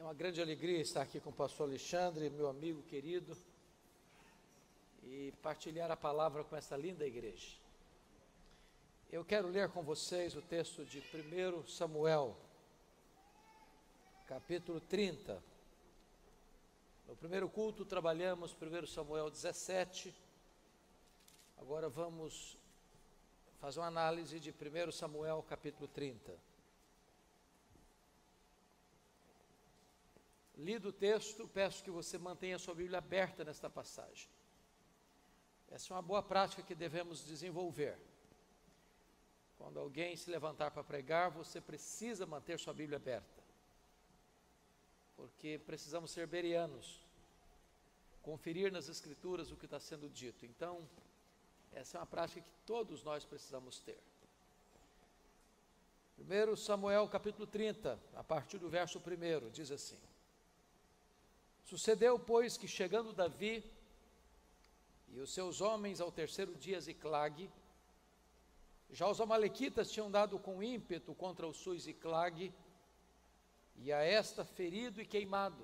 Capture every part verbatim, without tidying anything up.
uma grande alegria estar aqui com o pastor Alexandre, meu amigo querido, e partilhar a palavra com essa linda igreja. Eu quero ler com vocês o texto de primeiro Samuel, capítulo trinta. No primeiro culto trabalhamos primeiro Samuel dezessete, agora vamos fazer uma análise de primeiro Samuel, capítulo trinta. Lido o texto, peço que você mantenha a sua Bíblia aberta nesta passagem. Essa é uma boa prática que devemos desenvolver. Quando alguém se levantar para pregar, você precisa manter sua Bíblia aberta, porque precisamos ser bereanos, conferir nas Escrituras o que está sendo dito. Então, essa é uma prática que todos nós precisamos ter. primeiro Samuel capítulo trinta, a partir do verso primeiro, diz assim: Sucedeu, pois, que chegando Davi e os seus homens ao terceiro dia a Ziclague, já os amalequitas tinham dado com ímpeto contra o sul Ziclague, e a esta ferido e queimado.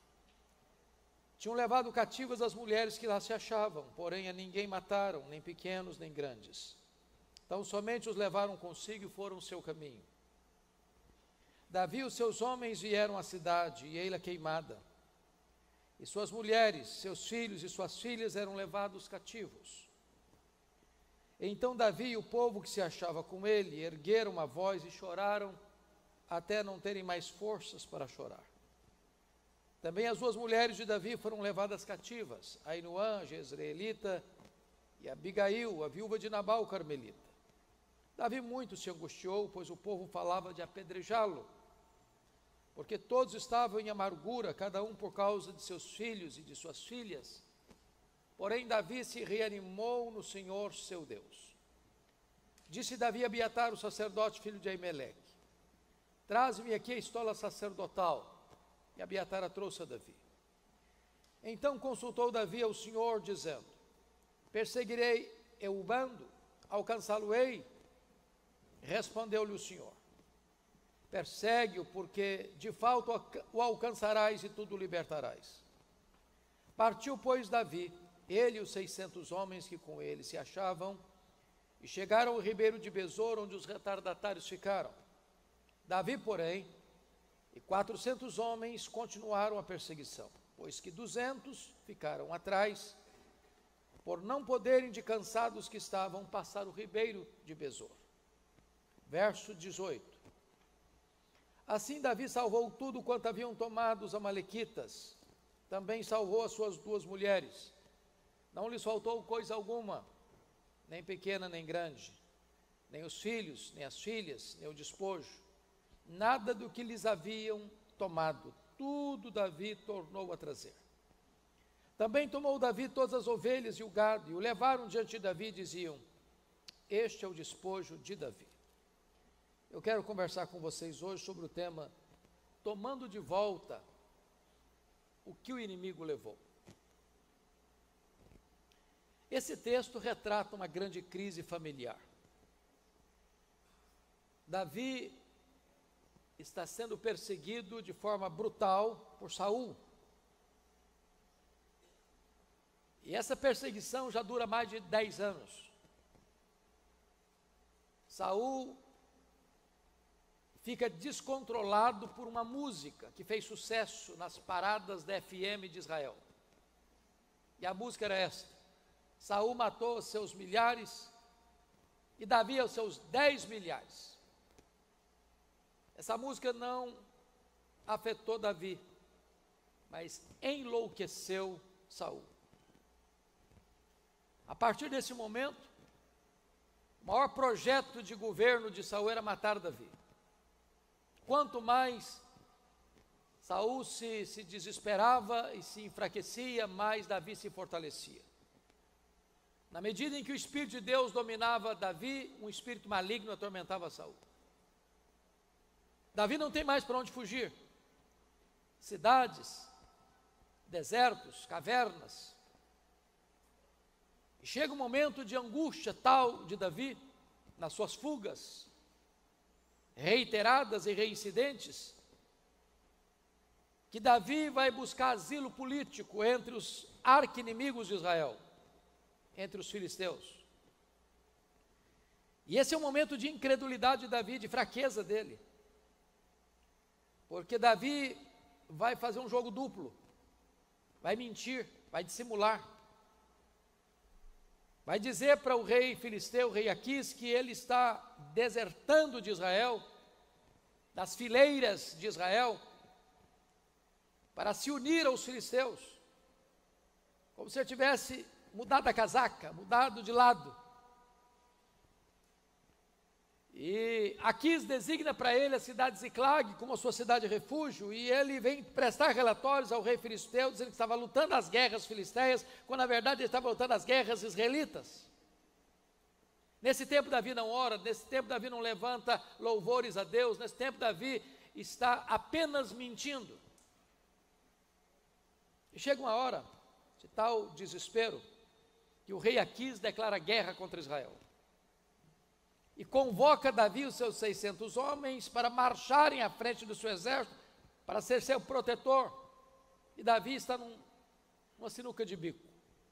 Tinham levado cativas as mulheres que lá se achavam, porém a ninguém mataram, nem pequenos nem grandes. Então somente os levaram consigo e foram o seu caminho. Davi e os seus homens vieram à cidade, e ei-la queimada. E suas mulheres, seus filhos e suas filhas eram levados cativos. Então Davi e o povo que se achava com ele ergueram uma voz e choraram, até não terem mais forças para chorar. Também as duas mulheres de Davi foram levadas cativas, Ainoã, a jezreelita, e Abigail, a viúva de Nabal, o carmelita. Davi muito se angustiou, pois o povo falava de apedrejá-lo, porque todos estavam em amargura, cada um por causa de seus filhos e de suas filhas. Porém Davi se reanimou no Senhor seu Deus. Disse Davi a Abiatar, o sacerdote, filho de Aimeleque: Traze-me aqui a estola sacerdotal. E Abiatar a trouxe a Davi. Então consultou Davi ao Senhor, dizendo: Perseguirei eu o bando? Alcançá-lo-ei? Respondeu-lhe o Senhor: Persegue-o, porque de fato o alcançarás e tudo libertarás. Partiu, pois, Davi, ele e os seiscentos homens que com ele se achavam, e chegaram ao ribeiro de Besor, onde os retardatários ficaram. Davi, porém, e quatrocentos homens continuaram a perseguição, pois que duzentos ficaram atrás, por não poderem, de cansados que estavam, passar o ribeiro de Besor. Verso dezoito. Assim Davi salvou tudo quanto haviam tomado os amalequitas, também salvou as suas duas mulheres. Não lhes faltou coisa alguma, nem pequena nem grande, nem os filhos, nem as filhas, nem o despojo, nada do que lhes haviam tomado, tudo Davi tornou a trazer. Também tomou Davi todas as ovelhas e o gado, e o levaram diante de Davi e diziam: Este é o despojo de Davi. Eu quero conversar com vocês hoje sobre o tema tomando de volta o que o inimigo levou. Esse texto retrata uma grande crise familiar. Davi está sendo perseguido de forma brutal por Saul. E essa perseguição já dura mais de dez anos. Saul fica descontrolado por uma música que fez sucesso nas paradas da F M de Israel. E a música era esta: Saul matou os seus milhares e Davi os seus dez milhares. Essa música não afetou Davi, mas enlouqueceu Saul. A partir desse momento, o maior projeto de governo de Saul era matar Davi. Quanto mais Saul se, se desesperava e se enfraquecia, mais Davi se fortalecia. Na medida em que o Espírito de Deus dominava Davi, um espírito maligno atormentava Saul. Davi não tem mais para onde fugir. Cidades, desertos, cavernas. E chega um momento de angústia tal de Davi, nas suas fugas, reiteradas e reincidentes, que Davi vai buscar asilo político entre os arqui-inimigos de Israel, entre os filisteus. E esse é um momento de incredulidade de Davi, de fraqueza dele, porque Davi vai fazer um jogo duplo, vai mentir, vai dissimular, vai dizer para o rei filisteu, o rei Aquis, que ele está desertando de Israel, das fileiras de Israel, para se unir aos filisteus, como se ele tivesse mudado a casaca, mudado de lado. E Aquis designa para ele a cidade de Ziclag como a sua cidade de refúgio, e ele vem prestar relatórios ao rei filisteu, dizendo que estava lutando as guerras filisteias, quando na verdade ele estava lutando as guerras israelitas. Nesse tempo Davi não ora, nesse tempo Davi não levanta louvores a Deus, nesse tempo Davi está apenas mentindo. E chega uma hora de tal desespero, que o rei Aquis declara guerra contra Israel. E convoca Davi e os seus seiscentos homens para marcharem à frente do seu exército, para ser seu protetor. E Davi está num, numa sinuca de bico.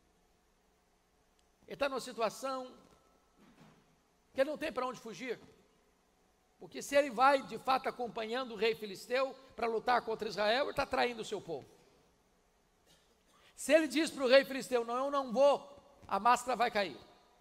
Ele está numa situação que ele não tem para onde fugir. Porque se ele vai de fato acompanhando o rei filisteu para lutar contra Israel, ele está traindo o seu povo. Se ele diz para o rei filisteu, não, eu não vou, a máscara vai cair.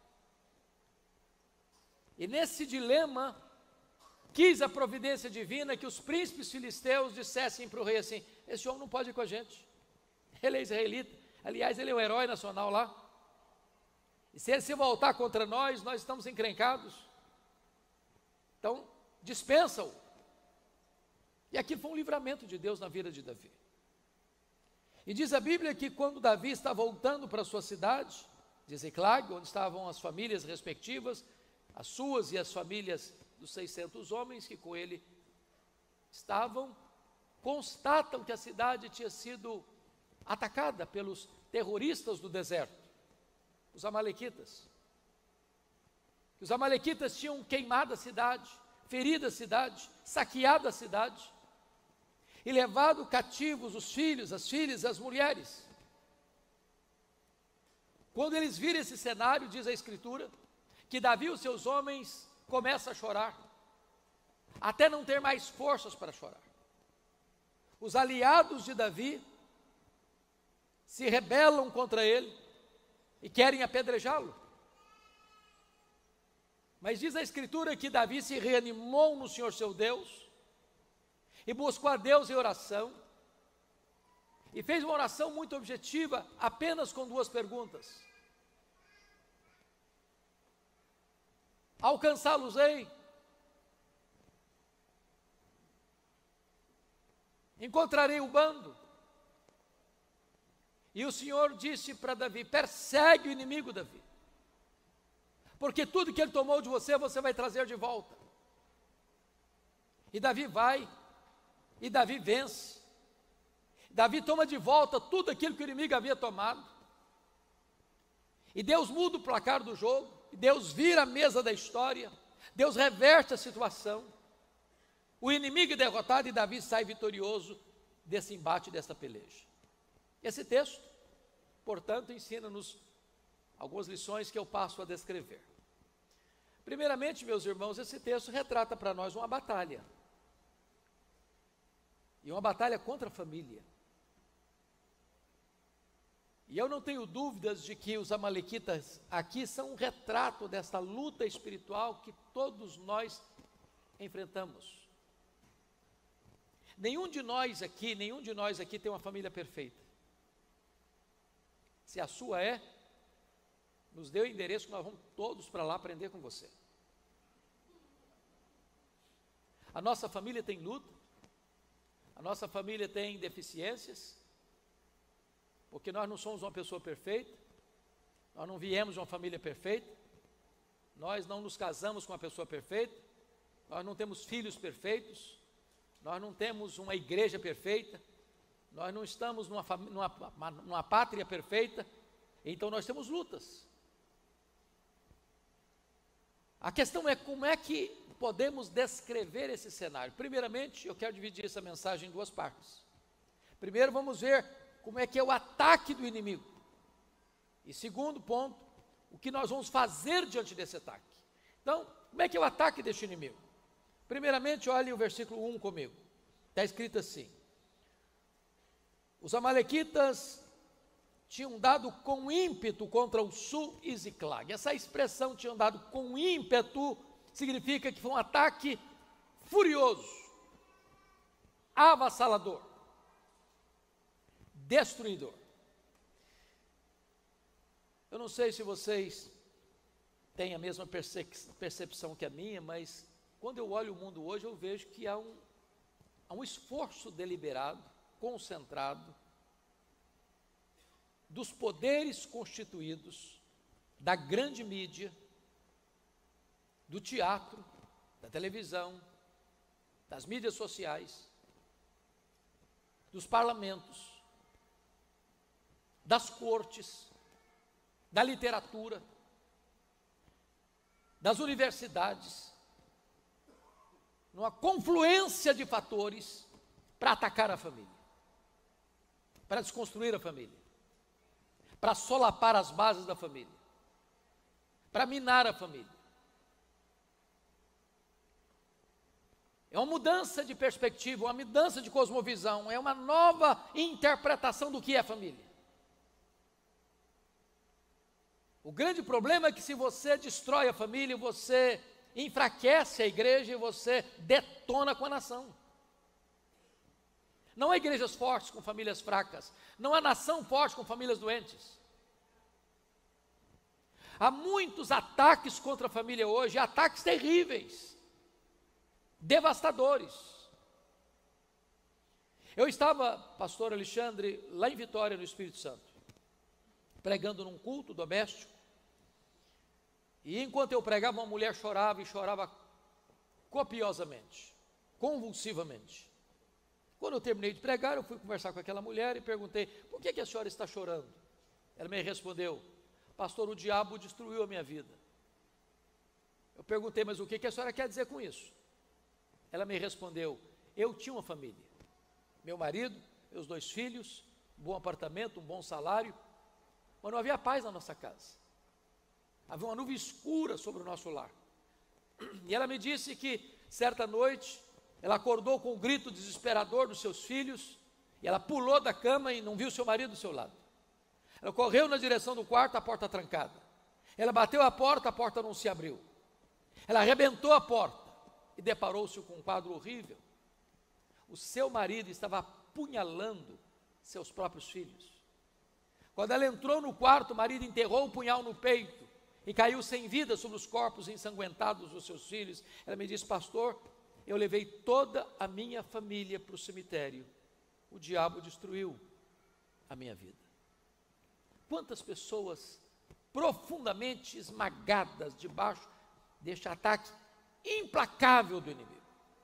E nesse dilema, quis a providência divina que os príncipes filisteus dissessem para o rei assim, esse homem não pode ir com a gente, ele é israelita, aliás ele é o herói nacional lá, e se ele se voltar contra nós, nós estamos encrencados, então dispensa-o. E aqui foi um livramento de Deus na vida de Davi. E diz a Bíblia que quando Davi está voltando para a sua cidade, de Ziclag, onde estavam as famílias respectivas, as suas e as famílias dos seiscentos homens que com ele estavam, constatam que a cidade tinha sido atacada pelos terroristas do deserto, os amalequitas. Os amalequitas tinham queimado a cidade, ferido a cidade, saqueado a cidade e levado cativos os filhos, as filhas, as mulheres. Quando eles viram esse cenário, diz a Escritura, que Davi e os seus homens começam a chorar, até não ter mais forças para chorar. Os aliados de Davi se rebelam contra ele e querem apedrejá-lo. Mas diz a Escritura que Davi se reanimou no Senhor seu Deus e buscou a Deus em oração e fez uma oração muito objetiva, apenas com duas perguntas. Alcançá-los-ei? Encontrarei o bando? E o Senhor disse para Davi, persegue o inimigo, Davi, porque tudo que ele tomou de você, você vai trazer de volta. E Davi vai, e Davi vence. Davi toma de volta tudo aquilo que o inimigo havia tomado. E Deus muda o placar do jogo. Deus vira a mesa da história, Deus reverte a situação, o inimigo é derrotado e Davi sai vitorioso desse embate, dessa peleja. Esse texto, portanto, ensina-nos algumas lições que eu passo a descrever. Primeiramente, meus irmãos, esse texto retrata para nós uma batalha, e uma batalha contra a família. E eu não tenho dúvidas de que os amalequitas aqui são um retrato desta luta espiritual que todos nós enfrentamos. Nenhum de nós aqui, nenhum de nós aqui tem uma família perfeita. Se a sua é, nos dê o endereço que nós vamos todos para lá aprender com você. A nossa família tem luta, a nossa família tem deficiências, porque nós não somos uma pessoa perfeita, nós não viemos de uma família perfeita, nós não nos casamos com uma pessoa perfeita, nós não temos filhos perfeitos, nós não temos uma igreja perfeita, nós não estamos numa, numa, numa pátria perfeita, então nós temos lutas. A questão é como é que podemos descrever esse cenário. Primeiramente, eu quero dividir essa mensagem em duas partes. Primeiro vamos ver como é que é o ataque do inimigo. E segundo ponto, o que nós vamos fazer diante desse ataque. Então, como é que é o ataque deste inimigo? Primeiramente, olhe o versículo um comigo. Está escrito assim: os amalequitas tinham dado com ímpeto contra o sul e Ziclag. Essa expressão, tinham dado com ímpeto, significa que foi um ataque furioso, avassalador, destruidor. Eu não sei se vocês têm a mesma percepção que a minha, mas quando eu olho o mundo hoje, eu vejo que há um, há um esforço deliberado, concentrado, dos poderes constituídos, da grande mídia, do teatro, da televisão, das mídias sociais, dos parlamentos, das cortes, da literatura, das universidades, numa confluência de fatores para atacar a família, para desconstruir a família, para solapar as bases da família, para minar a família. É uma mudança de perspectiva, uma mudança de cosmovisão, é uma nova interpretação do que é família. O grande problema é que se você destrói a família, você enfraquece a igreja e você detona com a nação. Não há igrejas fortes com famílias fracas, não há nação forte com famílias doentes. Há muitos ataques contra a família hoje, ataques terríveis, devastadores. Eu estava, pastor Alexandre, lá em Vitória, no Espírito Santo, pregando num culto doméstico, e enquanto eu pregava, uma mulher chorava e chorava copiosamente, convulsivamente. Quando eu terminei de pregar, eu fui conversar com aquela mulher e perguntei: por que, que a senhora está chorando? Ela me respondeu: pastor, o diabo destruiu a minha vida. Eu perguntei: mas o que, que a senhora quer dizer com isso? Ela me respondeu: eu tinha uma família, meu marido, meus dois filhos, um bom apartamento, um bom salário, mas não havia paz na nossa casa. Havia uma nuvem escura sobre o nosso lar. E ela me disse que, certa noite, ela acordou com um grito desesperador dos seus filhos, e ela pulou da cama e não viu seu marido do seu lado. Ela correu na direção do quarto, a porta trancada. Ela bateu a porta, a porta não se abriu. Ela arrebentou a porta e deparou-se com um quadro horrível. O seu marido estava apunhalando seus próprios filhos. Quando ela entrou no quarto, o marido enterrou o punhal no peito e caiu sem vida sobre os corpos ensanguentados dos seus filhos. Ela me disse: pastor, eu levei toda a minha família para o cemitério. O diabo destruiu a minha vida. Quantas pessoas profundamente esmagadas debaixo deste ataque implacável do inimigo.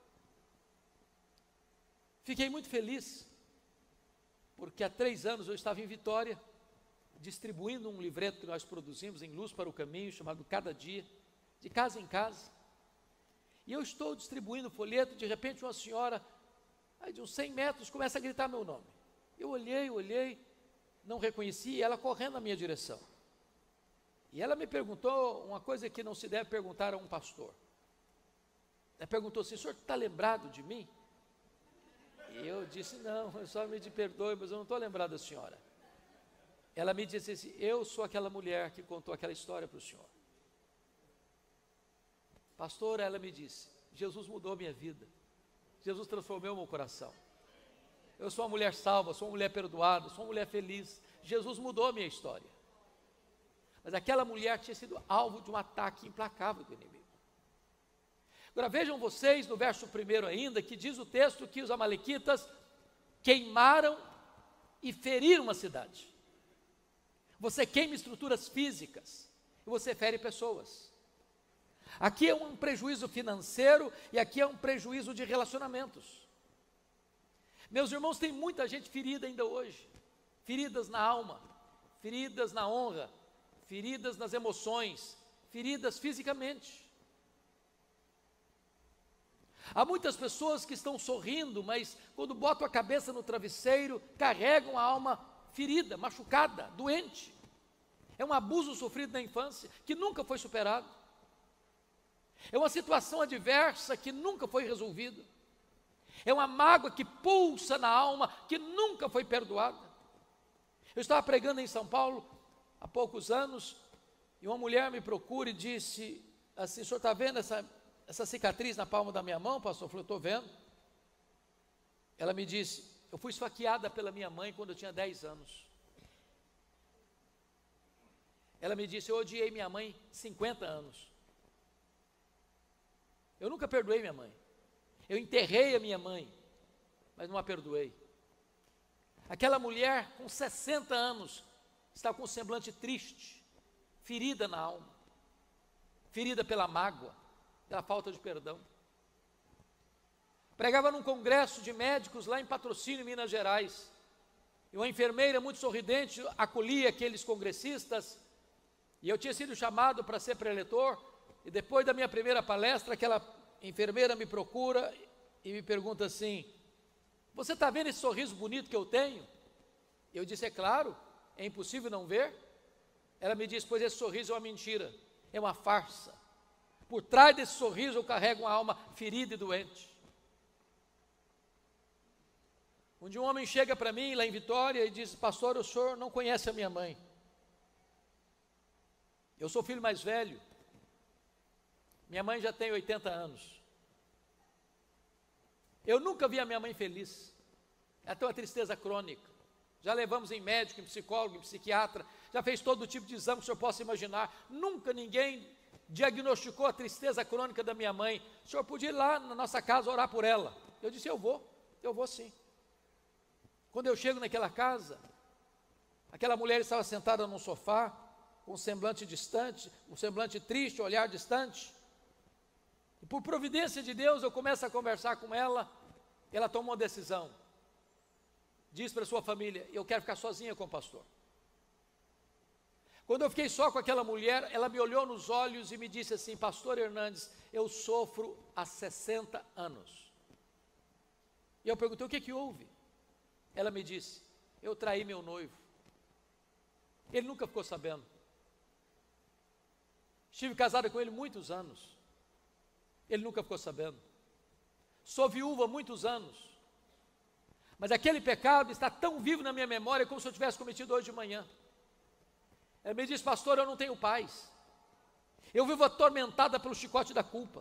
Fiquei muito feliz, porque há três anos eu estava em Vitória, distribuindo um livreto que nós produzimos em Luz para o Caminho, chamado Cada Dia, de casa em casa. E eu estou distribuindo o folheto, de repente uma senhora, aí de uns cem metros, começa a gritar meu nome. Eu olhei, olhei, não reconheci, e ela correndo na minha direção. E ela me perguntou uma coisa que não se deve perguntar a um pastor. Ela perguntou assim: o senhor está lembrado de mim? E eu disse: não, eu só me perdoe, mas eu não estou lembrado da senhora. Ela me disse assim: eu sou aquela mulher que contou aquela história para o senhor. Pastor, ela me disse: Jesus mudou a minha vida, Jesus transformou o meu coração. Eu sou uma mulher salva, sou uma mulher perdoada, sou uma mulher feliz. Jesus mudou a minha história. Mas aquela mulher tinha sido alvo de um ataque implacável do inimigo. Agora vejam vocês no verso primeiro ainda, que diz o texto que os amalequitas queimaram e feriram uma cidade. Você queima estruturas físicas e você fere pessoas. Aqui é um prejuízo financeiro e aqui é um prejuízo de relacionamentos. Meus irmãos, tem muita gente ferida ainda hoje, feridas na alma, feridas na honra, feridas nas emoções, feridas fisicamente. Há muitas pessoas que estão sorrindo, mas quando botam a cabeça no travesseiro, carregam a alma ferida, machucada, doente. É um abuso sofrido na infância, que nunca foi superado. É uma situação adversa que nunca foi resolvida. É uma mágoa que pulsa na alma, que nunca foi perdoada. Eu estava pregando em São Paulo há poucos anos, e uma mulher me procura e disse assim: o senhor está vendo essa, essa cicatriz na palma da minha mão, pastor? Eu falei: estou vendo. Ela me disse: eu fui esfaqueada pela minha mãe quando eu tinha dez anos. Ela me disse: eu odiei minha mãe cinquenta anos. Eu nunca perdoei minha mãe. Eu enterrei a minha mãe, mas não a perdoei. Aquela mulher com sessenta anos está com um semblante triste, ferida na alma, ferida pela mágoa, pela falta de perdão. Pregava num congresso de médicos lá em Patrocínio, Minas Gerais, e uma enfermeira muito sorridente acolhia aqueles congressistas, e eu tinha sido chamado para ser preletor, e depois da minha primeira palestra, aquela enfermeira me procura e me pergunta assim: você está vendo esse sorriso bonito que eu tenho? Eu disse: é claro, é impossível não ver. Ela me disse: pois esse sorriso é uma mentira, é uma farsa. Por trás desse sorriso eu carrego uma alma ferida e doente. Um dia um homem chega para mim lá em Vitória e diz: pastor, o senhor não conhece a minha mãe. Eu sou o filho mais velho. Minha mãe já tem oitenta anos. Eu nunca vi a minha mãe feliz. Ela tem uma tristeza crônica. Já levamos em médico, em psicólogo, em psiquiatra, já fez todo tipo de exame que o senhor possa imaginar. Nunca ninguém diagnosticou a tristeza crônica da minha mãe. O senhor podia ir lá na nossa casa orar por ela. Eu disse: eu vou, eu vou sim. Quando eu chego naquela casa, aquela mulher estava sentada num sofá, com um semblante distante, um semblante triste, um olhar distante. E por providência de Deus, eu começo a conversar com ela, ela toma uma decisão. Diz para sua família: eu quero ficar sozinha com o pastor. Quando eu fiquei só com aquela mulher, ela me olhou nos olhos e me disse assim: pastor Hernandes, eu sofro há sessenta anos. E eu perguntei: o que que houve? Ela me disse: eu traí meu noivo. Ele nunca ficou sabendo. Estive casada com ele muitos anos. Ele nunca ficou sabendo. Sou viúva há muitos anos. Mas aquele pecado está tão vivo na minha memória como se eu tivesse cometido hoje de manhã. Ela me disse: pastor, eu não tenho paz. Eu vivo atormentada pelo chicote da culpa.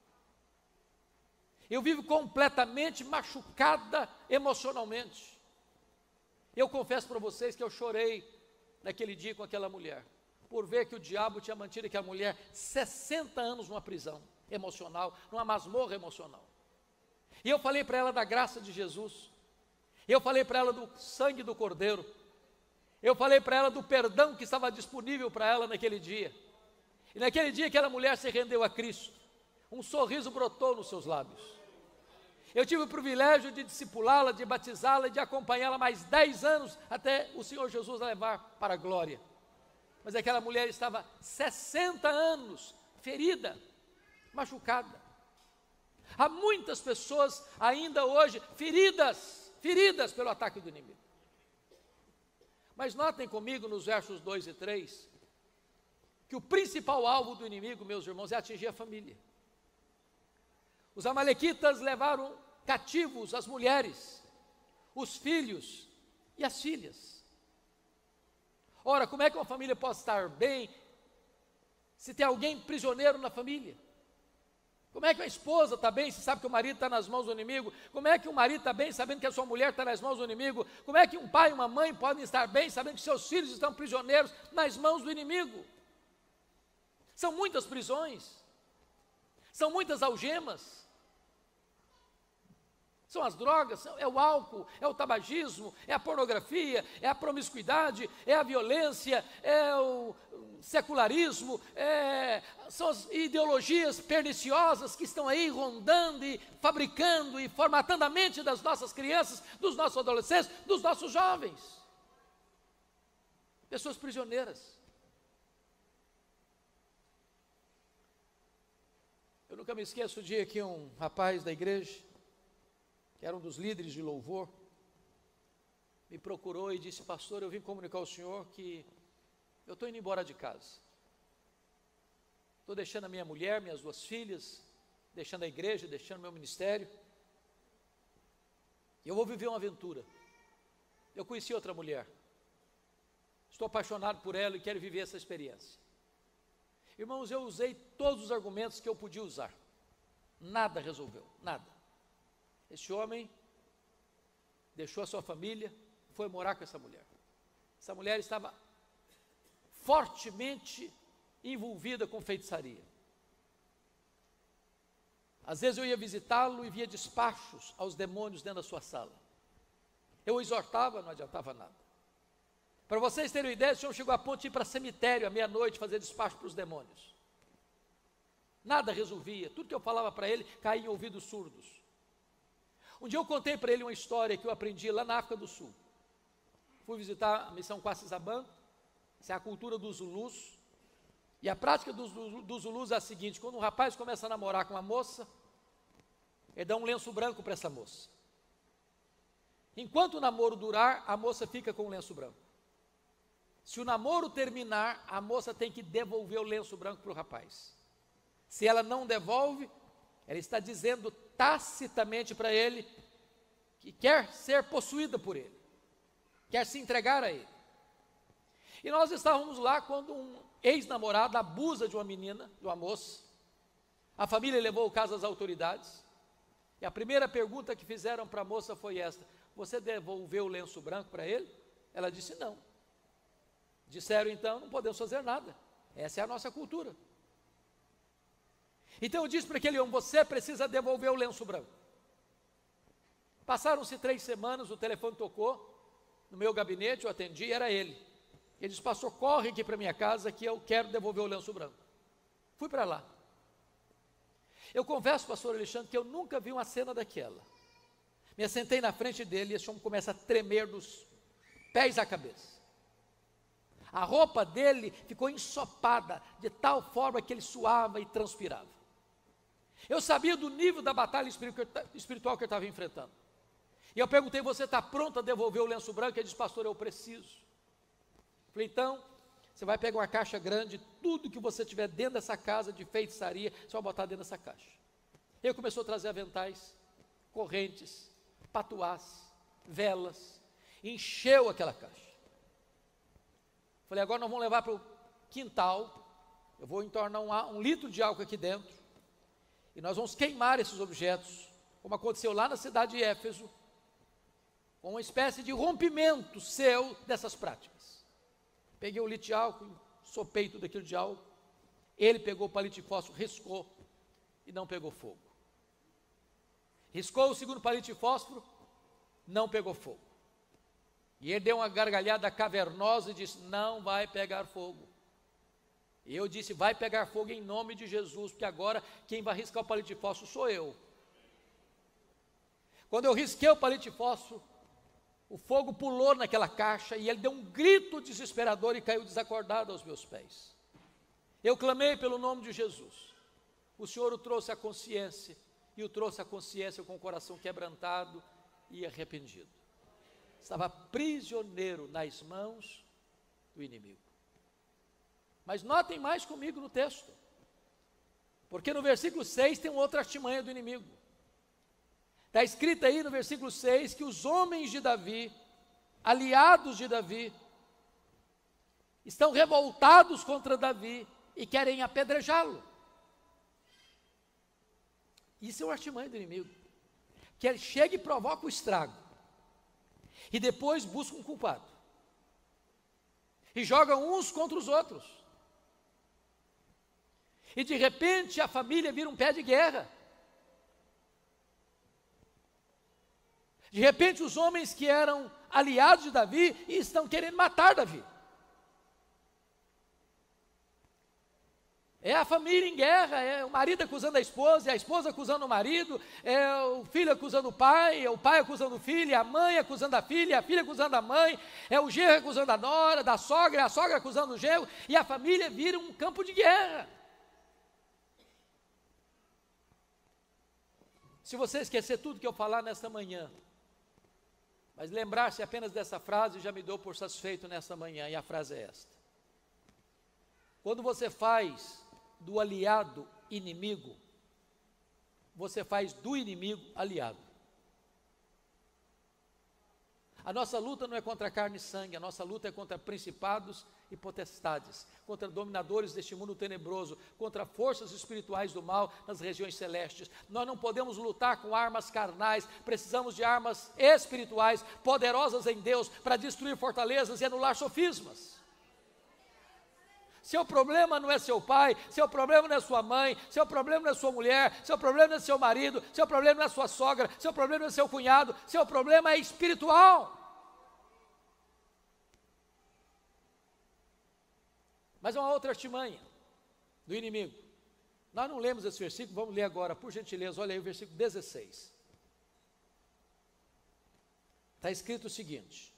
Eu vivo completamente machucada emocionalmente. Eu confesso para vocês que eu chorei naquele dia com aquela mulher, por ver que o diabo tinha mantido aquela mulher sessenta anos numa prisão emocional, numa masmorra emocional. E eu falei para ela da graça de Jesus. Eu falei para ela do sangue do Cordeiro. Eu falei para ela do perdão que estava disponível para ela naquele dia. E naquele dia aquela mulher se rendeu a Cristo, um sorriso brotou nos seus lábios. Eu tive o privilégio de discipulá-la, de batizá-la e de acompanhá-la mais dez anos até o Senhor Jesus a levar para a glória. Mas aquela mulher estava sessenta anos ferida, machucada. Há muitas pessoas ainda hoje feridas, feridas pelo ataque do inimigo. Mas notem comigo nos versos dois e três, que o principal alvo do inimigo, meus irmãos, é atingir a família. Os amalequitas levaram cativos as mulheres, os filhos e as filhas. Ora, como é que uma família pode estar bem se tem alguém prisioneiro na família? Como é que a esposa está bem se sabe que o marido está nas mãos do inimigo? Como é que o marido está bem sabendo que a sua mulher está nas mãos do inimigo? Como é que um pai e uma mãe podem estar bem sabendo que seus filhos estão prisioneiros nas mãos do inimigo? São muitas prisões, são muitas algemas. São as drogas, é o álcool, é o tabagismo, é a pornografia, é a promiscuidade, é a violência, é o secularismo, é, são as ideologias perniciosas que estão aí rondando e fabricando e formatando a mente das nossas crianças, dos nossos adolescentes, dos nossos jovens. Pessoas prisioneiras. Eu nunca nunca me esqueço o dia que um rapaz da igreja, que era um dos líderes de louvor, me procurou e disse: pastor, eu vim comunicar ao senhor que eu estou indo embora de casa. Estou deixando a minha mulher, minhas duas filhas, deixando a igreja, deixando meu ministério. E eu vou viver uma aventura. Eu conheci outra mulher. Estou apaixonado por ela e quero viver essa experiência. Irmãos, eu usei todos os argumentos que eu podia usar. Nada resolveu, nada. Esse homem deixou a sua família, foi morar com essa mulher. Essa mulher estava fortemente envolvida com feitiçaria. Às vezes eu ia visitá-lo e via despachos aos demônios dentro da sua sala. Eu o exortava, não adiantava nada. Para vocês terem uma ideia, o senhor chegou a ponto de ir para cemitério à meia-noite fazer despacho para os demônios. Nada resolvia, tudo que eu falava para ele caía em ouvidos surdos. Um dia eu contei para ele uma história que eu aprendi lá na África do Sul. Fui visitar a missão Quacisabã, essa é a cultura dos Zulus. E a prática dos, dos Zulus é a seguinte: quando um rapaz começa a namorar com uma moça, ele dá um lenço branco para essa moça. Enquanto o namoro durar, a moça fica com o lenço branco. Se o namoro terminar, a moça tem que devolver o lenço branco para o rapaz. Se ela não devolve, ela está dizendo tacitamente para ele que quer ser possuída por ele, quer se entregar a ele. E nós estávamos lá quando um ex-namorado abusa de uma menina, de uma moça. A família levou o caso às autoridades. E a primeira pergunta que fizeram para a moça foi esta: você devolveu o lenço branco para ele? Ela disse não. Disseram então, não podemos fazer nada. Essa é a nossa cultura. Então eu disse para aquele homem: você precisa devolver o lenço branco. Passaram-se três semanas, o telefone tocou no meu gabinete, eu atendi, era ele. Ele disse: pastor, corre aqui para minha casa que eu quero devolver o lenço branco. Fui para lá. Eu confesso, pastor Alexandre, que eu nunca vi uma cena daquela. Me assentei na frente dele e esse homem começa a tremer dos pés à cabeça. A roupa dele ficou ensopada de tal forma que ele suava e transpirava. Eu sabia do nível da batalha espiritual que ele estava enfrentando. E eu perguntei: você está pronto a devolver o lenço branco? Ele disse: pastor, eu preciso. Falei: então, você vai pegar uma caixa grande, tudo que você tiver dentro dessa casa de feitiçaria, você vai botar dentro dessa caixa. Ele começou a trazer aventais, correntes, patuás, velas, encheu aquela caixa. Falei: agora nós vamos levar para o quintal, eu vou entornar um, um litro de álcool aqui dentro, e nós vamos queimar esses objetos, como aconteceu lá na cidade de Éfeso, com uma espécie de rompimento seu dessas práticas. Peguei o litro de álcool, sopei tudo aquilo de álcool, ele pegou o palito de fósforo, riscou, e não pegou fogo. Riscou o segundo palito de fósforo, não pegou fogo. E ele deu uma gargalhada cavernosa e disse: não vai pegar fogo. E eu disse: vai pegar fogo em nome de Jesus, porque agora quem vai riscar o palito de fósforo sou eu. Quando eu risquei o palito de fósforo, o fogo pulou naquela caixa e ele deu um grito desesperador e caiu desacordado aos meus pés. Eu clamei pelo nome de Jesus. O Senhor o trouxe à consciência, e o trouxe à consciência com o coração quebrantado e arrependido. Estava prisioneiro nas mãos do inimigo. Mas notem mais comigo no texto, porque no versículo seis tem outra artimanha do inimigo. Está escrito aí no versículo seis que os homens de Davi, aliados de Davi, estão revoltados contra Davi e querem apedrejá-lo. Isso é uma artimanha do inimigo, que ele chega e provoca o estrago, e depois busca um culpado, e joga uns contra os outros, e de repente a família vira um pé de guerra. De repente os homens que eram aliados de Davi estão querendo matar Davi. É a família em guerra, é o marido acusando a esposa, é a esposa acusando o marido, é o filho acusando o pai, é o pai acusando o filho, é a mãe acusando a filha, é a filha acusando a mãe, é o genro acusando a nora, da sogra, é a sogra acusando o genro, e a família vira um campo de guerra. Se você esquecer tudo que eu falar nesta manhã, mas lembrar-se apenas dessa frase, já me dou por satisfeito nesta manhã, e a frase é esta: quando você faz do aliado inimigo, você faz do inimigo aliado. A nossa luta não é contra carne e sangue, a nossa luta é contra principados e potestades, contra dominadores deste mundo tenebroso, contra forças espirituais do mal nas regiões celestes. Nós não podemos lutar com armas carnais, precisamos de armas espirituais, poderosas em Deus, para destruir fortalezas e anular sofismas. Seu problema não é seu pai, seu problema não é sua mãe, seu problema não é sua mulher, seu problema não é seu marido, seu problema não é sua sogra, seu problema não é seu cunhado, seu problema é espiritual. Mas é uma outra artimanha do inimigo. Nós não lemos esse versículo, vamos ler agora, por gentileza, olha aí o versículo dezesseis. Está escrito o seguinte: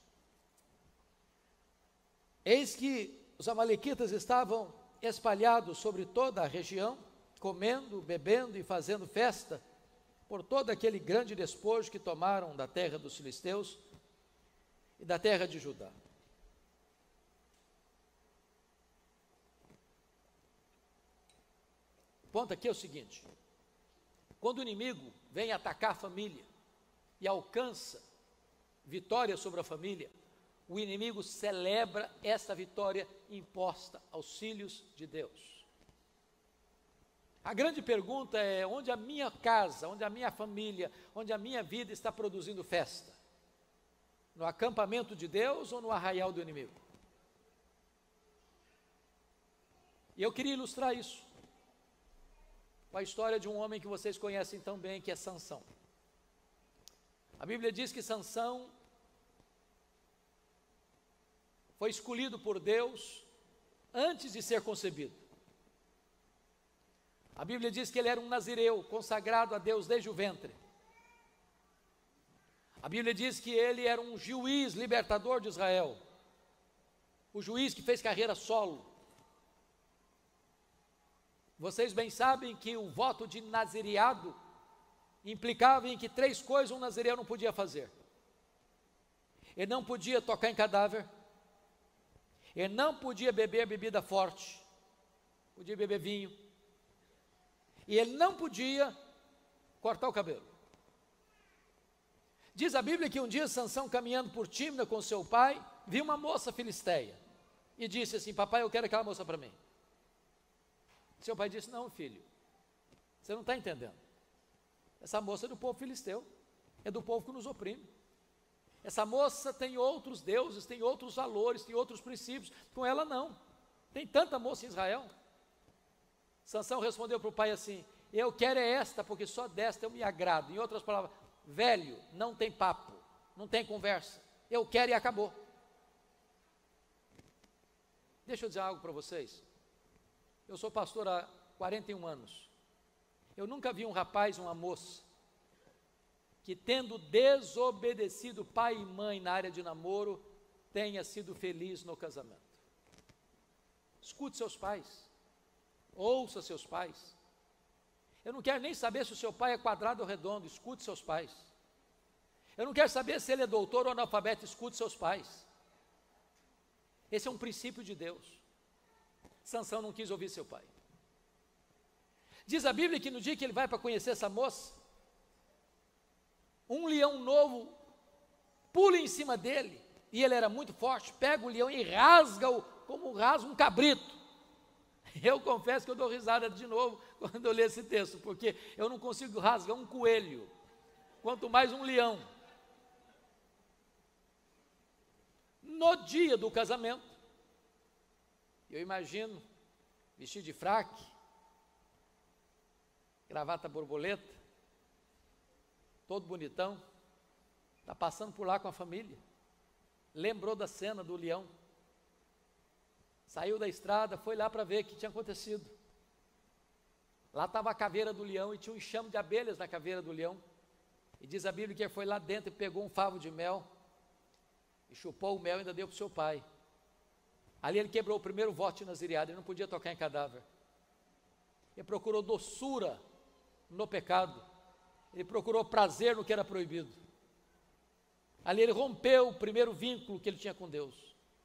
eis que os amalequitas estavam espalhados sobre toda a região, comendo, bebendo e fazendo festa, por todo aquele grande despojo que tomaram da terra dos filisteus e da terra de Judá. O ponto aqui é o seguinte: quando o inimigo vem atacar a família e alcança vitória sobre a família, o inimigo celebra essa vitória imposta aos filhos de Deus. A grande pergunta é: onde a minha casa, onde a minha família, onde a minha vida está produzindo festa? No acampamento de Deus ou no arraial do inimigo? E eu queria ilustrar isso com a história de um homem que vocês conhecem tão bem, que é Sansão. A Bíblia diz que Sansão foi escolhido por Deus antes de ser concebido. A Bíblia diz que ele era um nazireu, consagrado a Deus desde o ventre. A Bíblia diz que ele era um juiz libertador de Israel, o juiz que fez carreira solo. Vocês bem sabem que o voto de nazireado implicava em que três coisas um nazireu não podia fazer. Ele não podia tocar em cadáver, ele não podia beber bebida forte, podia beber vinho, e ele não podia cortar o cabelo. Diz a Bíblia que um dia Sansão, caminhando por Tímna com seu pai, viu uma moça filisteia e disse assim: papai, eu quero aquela moça para mim. Seu pai disse: não, filho, você não está entendendo. Essa moça é do povo filisteu, é do povo que nos oprime. Essa moça tem outros deuses, tem outros valores, tem outros princípios. Com ela não. Tem tanta moça em Israel. Sansão respondeu para o pai assim: eu quero é esta, porque só desta eu me agrado. Em outras palavras, velho, não tem papo, não tem conversa. Eu quero e acabou. Deixa eu dizer algo para vocês. Eu sou pastor há quarenta e um anos. Eu nunca vi um rapaz, uma moça, que tendo desobedecido pai e mãe na área de namoro, tenha sido feliz no casamento. Escute seus pais, ouça seus pais. Eu não quero nem saber se o seu pai é quadrado ou redondo, escute seus pais. Eu não quero saber se ele é doutor ou analfabeto, escute seus pais. Esse é um princípio de Deus. Sansão não quis ouvir seu pai. Diz a Bíblia que no dia que ele vai para conhecer essa moça, um leão novo pula em cima dele, e ele era muito forte, pega o leão e rasga-o como rasga um cabrito. Eu confesso que eu dou risada de novo quando eu leio esse texto, porque eu não consigo rasgar um coelho, quanto mais um leão. No dia do casamento, eu imagino, vestido de fraque, gravata borboleta, todo bonitão, está passando por lá com a família, lembrou da cena do leão, saiu da estrada, foi lá para ver o que tinha acontecido. Lá estava a caveira do leão e tinha um enxame de abelhas na caveira do leão, e diz a Bíblia que ele foi lá dentro e pegou um favo de mel, e chupou o mel e ainda deu para o seu pai. Ali ele quebrou o primeiro voto de nazireado, ele não podia tocar em cadáver. Ele procurou doçura no pecado, Ele procurou prazer no que era proibido. Ali ele rompeu o primeiro vínculo que ele tinha com Deus.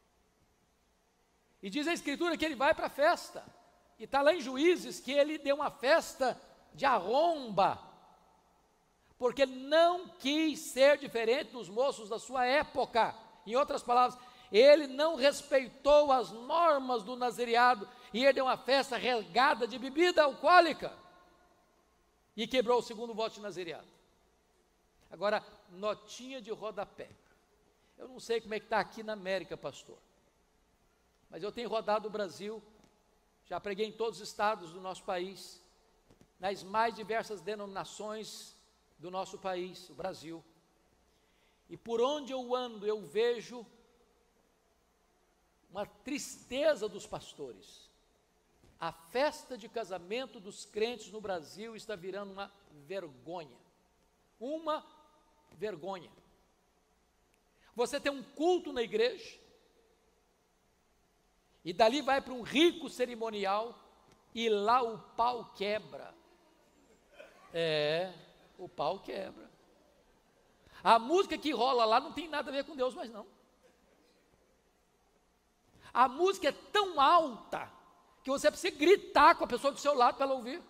E diz a Escritura que ele vai para a festa. E está lá em Juízes que ele deu uma festa de arromba, porque ele não quis ser diferente dos moços da sua época. Em outras palavras, ele não respeitou as normas do nazireado, e ele deu uma festa regada de bebida alcoólica, e quebrou o segundo voto de nazireado. Agora, notinha de rodapé. Eu não sei como é que está aqui na América, pastor, mas eu tenho rodado o Brasil, já preguei em todos os estados do nosso país, nas mais diversas denominações do nosso país, o Brasil. E por onde eu ando, eu vejo uma tristeza dos pastores. A festa de casamento dos crentes no Brasil está virando uma vergonha. Uma vergonha. Você tem um culto na igreja, e dali vai para um rico cerimonial, e lá o pau quebra. É, o pau quebra. A música que rola lá não tem nada a ver com Deus, mas não. A música é tão alta que você precisa gritar com a pessoa do seu lado para ela ouvir.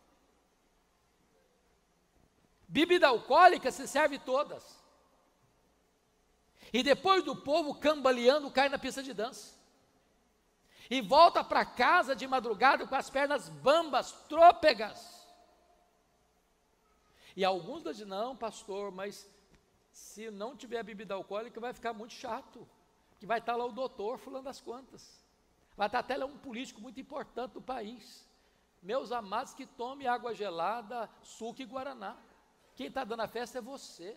Bebida alcoólica se serve todas. E depois do povo cambaleando, cai na pista de dança. E volta para casa de madrugada com as pernas bambas, trôpegas. E alguns dizem, não, pastor, mas se não tiver bebida alcoólica vai ficar muito chato, que vai estar lá o doutor fulano das quantas, vai estar até lá um político muito importante do país. Meus amados, que tome água gelada, suco e guaraná. Quem está dando a festa é você.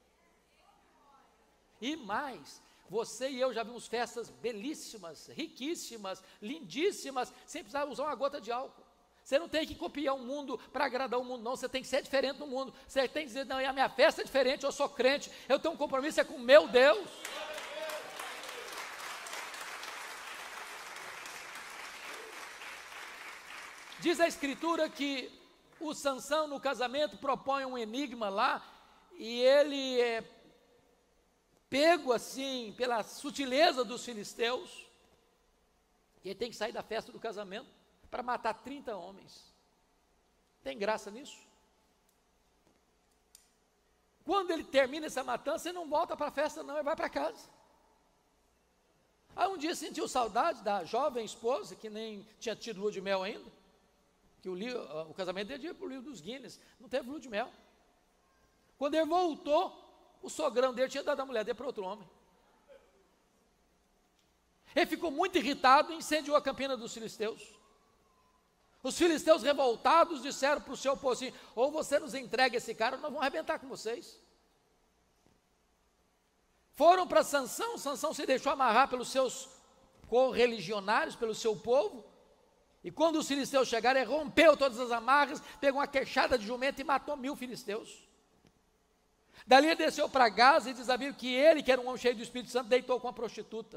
E mais, você e eu já vimos festas belíssimas, riquíssimas, lindíssimas, sem precisar usar uma gota de álcool. Você não tem que copiar o mundo para agradar o mundo, não. Você tem que ser diferente do mundo. Você tem que dizer, não, a minha festa é diferente, eu sou crente, eu tenho um compromisso é com o meu Deus. Diz a Escritura que o Sansão no casamento propõe um enigma lá, e ele é pego assim pela sutileza dos filisteus, e ele tem que sair da festa do casamento para matar trinta homens. Tem graça nisso? Quando ele termina essa matança, ele não volta para a festa não, ele vai para casa. Aí um dia sentiu saudade da jovem esposa, que nem tinha tido lua de mel ainda, que o, livro, o casamento dele ia para o livro dos Guinness, não teve lua de mel. Quando ele voltou, o sogrão dele tinha dado a mulher dele para outro homem. Ele ficou muito irritado e incendiou a campina dos filisteus. Os filisteus revoltados disseram para o seu povo assim, ou você nos entrega esse cara, ou nós vamos arrebentar com vocês. Foram para Sansão, Sansão se deixou amarrar pelos seus correligionários, pelo seu povo, e quando os filisteus chegaram, ele rompeu todas as amarras, pegou uma queixada de jumento e matou mil filisteus. Dali ele desceu para Gaza e diz a Bíblia que ele, que era um homem cheio do Espírito Santo, deitou com a prostituta.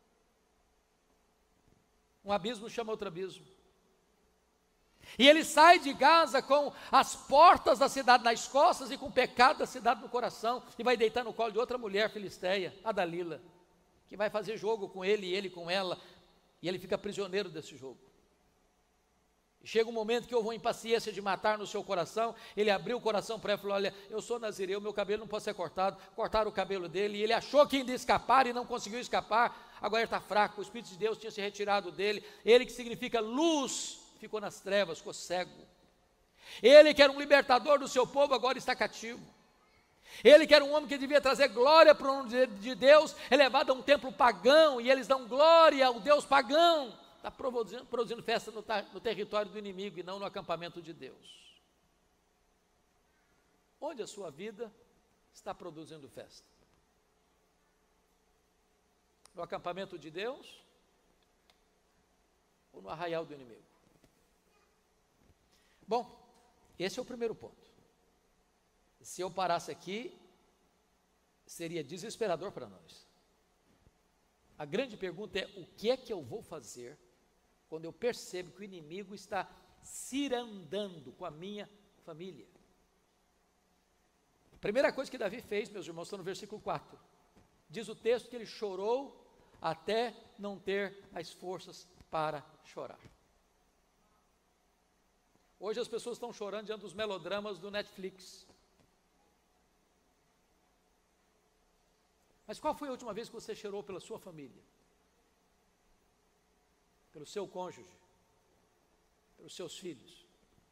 Um abismo chama outro abismo. E ele sai de Gaza com as portas da cidade nas costas e com o pecado da cidade no coração, e vai deitar no colo de outra mulher filisteia, a Dalila, que vai fazer jogo com ele e ele com ela, e ele fica prisioneiro desse jogo. E chega um momento que houve uma impaciência de matar no seu coração, ele abriu o coração para ela e falou, olha, eu sou nazireu, meu cabelo não pode ser cortado. Cortaram o cabelo dele, e ele achou que ainda ia escapar e não conseguiu escapar. Agora ele está fraco, o Espírito de Deus tinha se retirado dele, ele que significa luz, ficou nas trevas, ficou cego. Ele que era um libertador do seu povo, agora está cativo. Ele que era um homem que devia trazer glória para o nome de Deus, é levado a um templo pagão, e eles dão glória ao Deus pagão. Está produzindo, produzindo festa no, no território do inimigo e não no acampamento de Deus. Onde a sua vida está produzindo festa? No acampamento de Deus ou no arraial do inimigo? Bom, esse é o primeiro ponto. Se eu parasse aqui, seria desesperador para nós. A grande pergunta é, o que é que eu vou fazer quando eu percebo que o inimigo está cirandando com a minha família? Primeira coisa que Davi fez, meus irmãos, está no versículo quatro. Diz o texto que ele chorou até não ter as forças para chorar. Hoje as pessoas estão chorando diante dos melodramas do Netflix. Mas qual foi a última vez que você chorou pela sua família? Pelo seu cônjuge? Pelos seus filhos?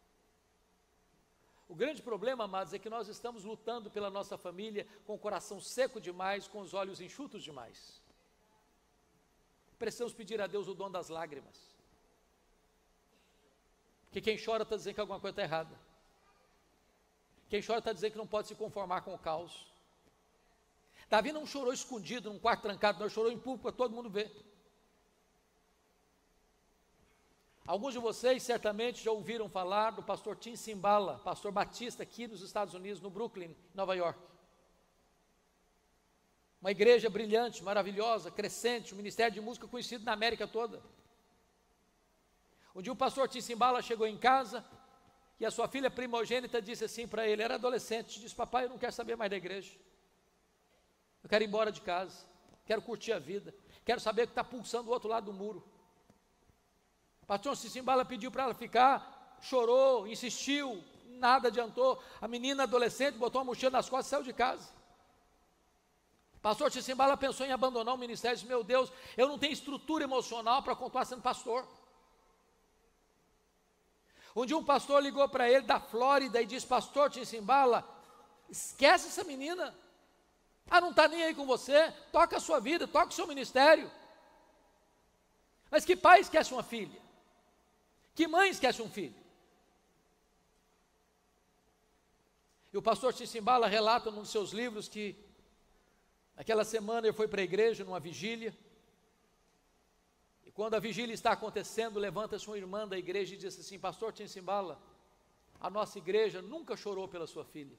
O grande problema, amados, é que nós estamos lutando pela nossa família com o coração seco demais, com os olhos enxutos demais. Precisamos pedir a Deus o dom das lágrimas. Porque quem chora está dizendo que alguma coisa está errada. Quem chora está dizendo que não pode se conformar com o caos. Davi não chorou escondido, num quarto trancado, não, chorou em público para todo mundo ver. Alguns de vocês certamente já ouviram falar do pastor Tim Cymbala, pastor batista aqui nos Estados Unidos, no Brooklyn, Nova York. Uma igreja brilhante, maravilhosa, crescente, um ministério de música conhecido na América toda. Um dia o pastor Tim Cymbala chegou em casa e a sua filha primogênita disse assim para ele, era adolescente, disse, papai, eu não quero saber mais da igreja. Eu quero ir embora de casa, quero curtir a vida, quero saber o que está pulsando do outro lado do muro. O pastor Tim Cymbala pediu para ela ficar, chorou, insistiu, nada adiantou. A menina adolescente botou uma mochila nas costas e saiu de casa. O pastor Tim Cymbala pensou em abandonar o ministério e disse, meu Deus, eu não tenho estrutura emocional para continuar sendo pastor. Um dia um pastor ligou para ele da Flórida e disse, pastor Tim Cymbala, esquece essa menina. Ah, não está nem aí com você, toca a sua vida, toca o seu ministério. Mas que pai esquece uma filha? Que mãe esquece um filho? E o pastor Tim Cymbala relata num dos seus livros que naquela semana ele foi para a igreja numa vigília, e quando a vigília está acontecendo, levanta-se uma irmã da igreja e diz assim, pastor Tim Cymbala, a nossa igreja nunca chorou pela sua filha.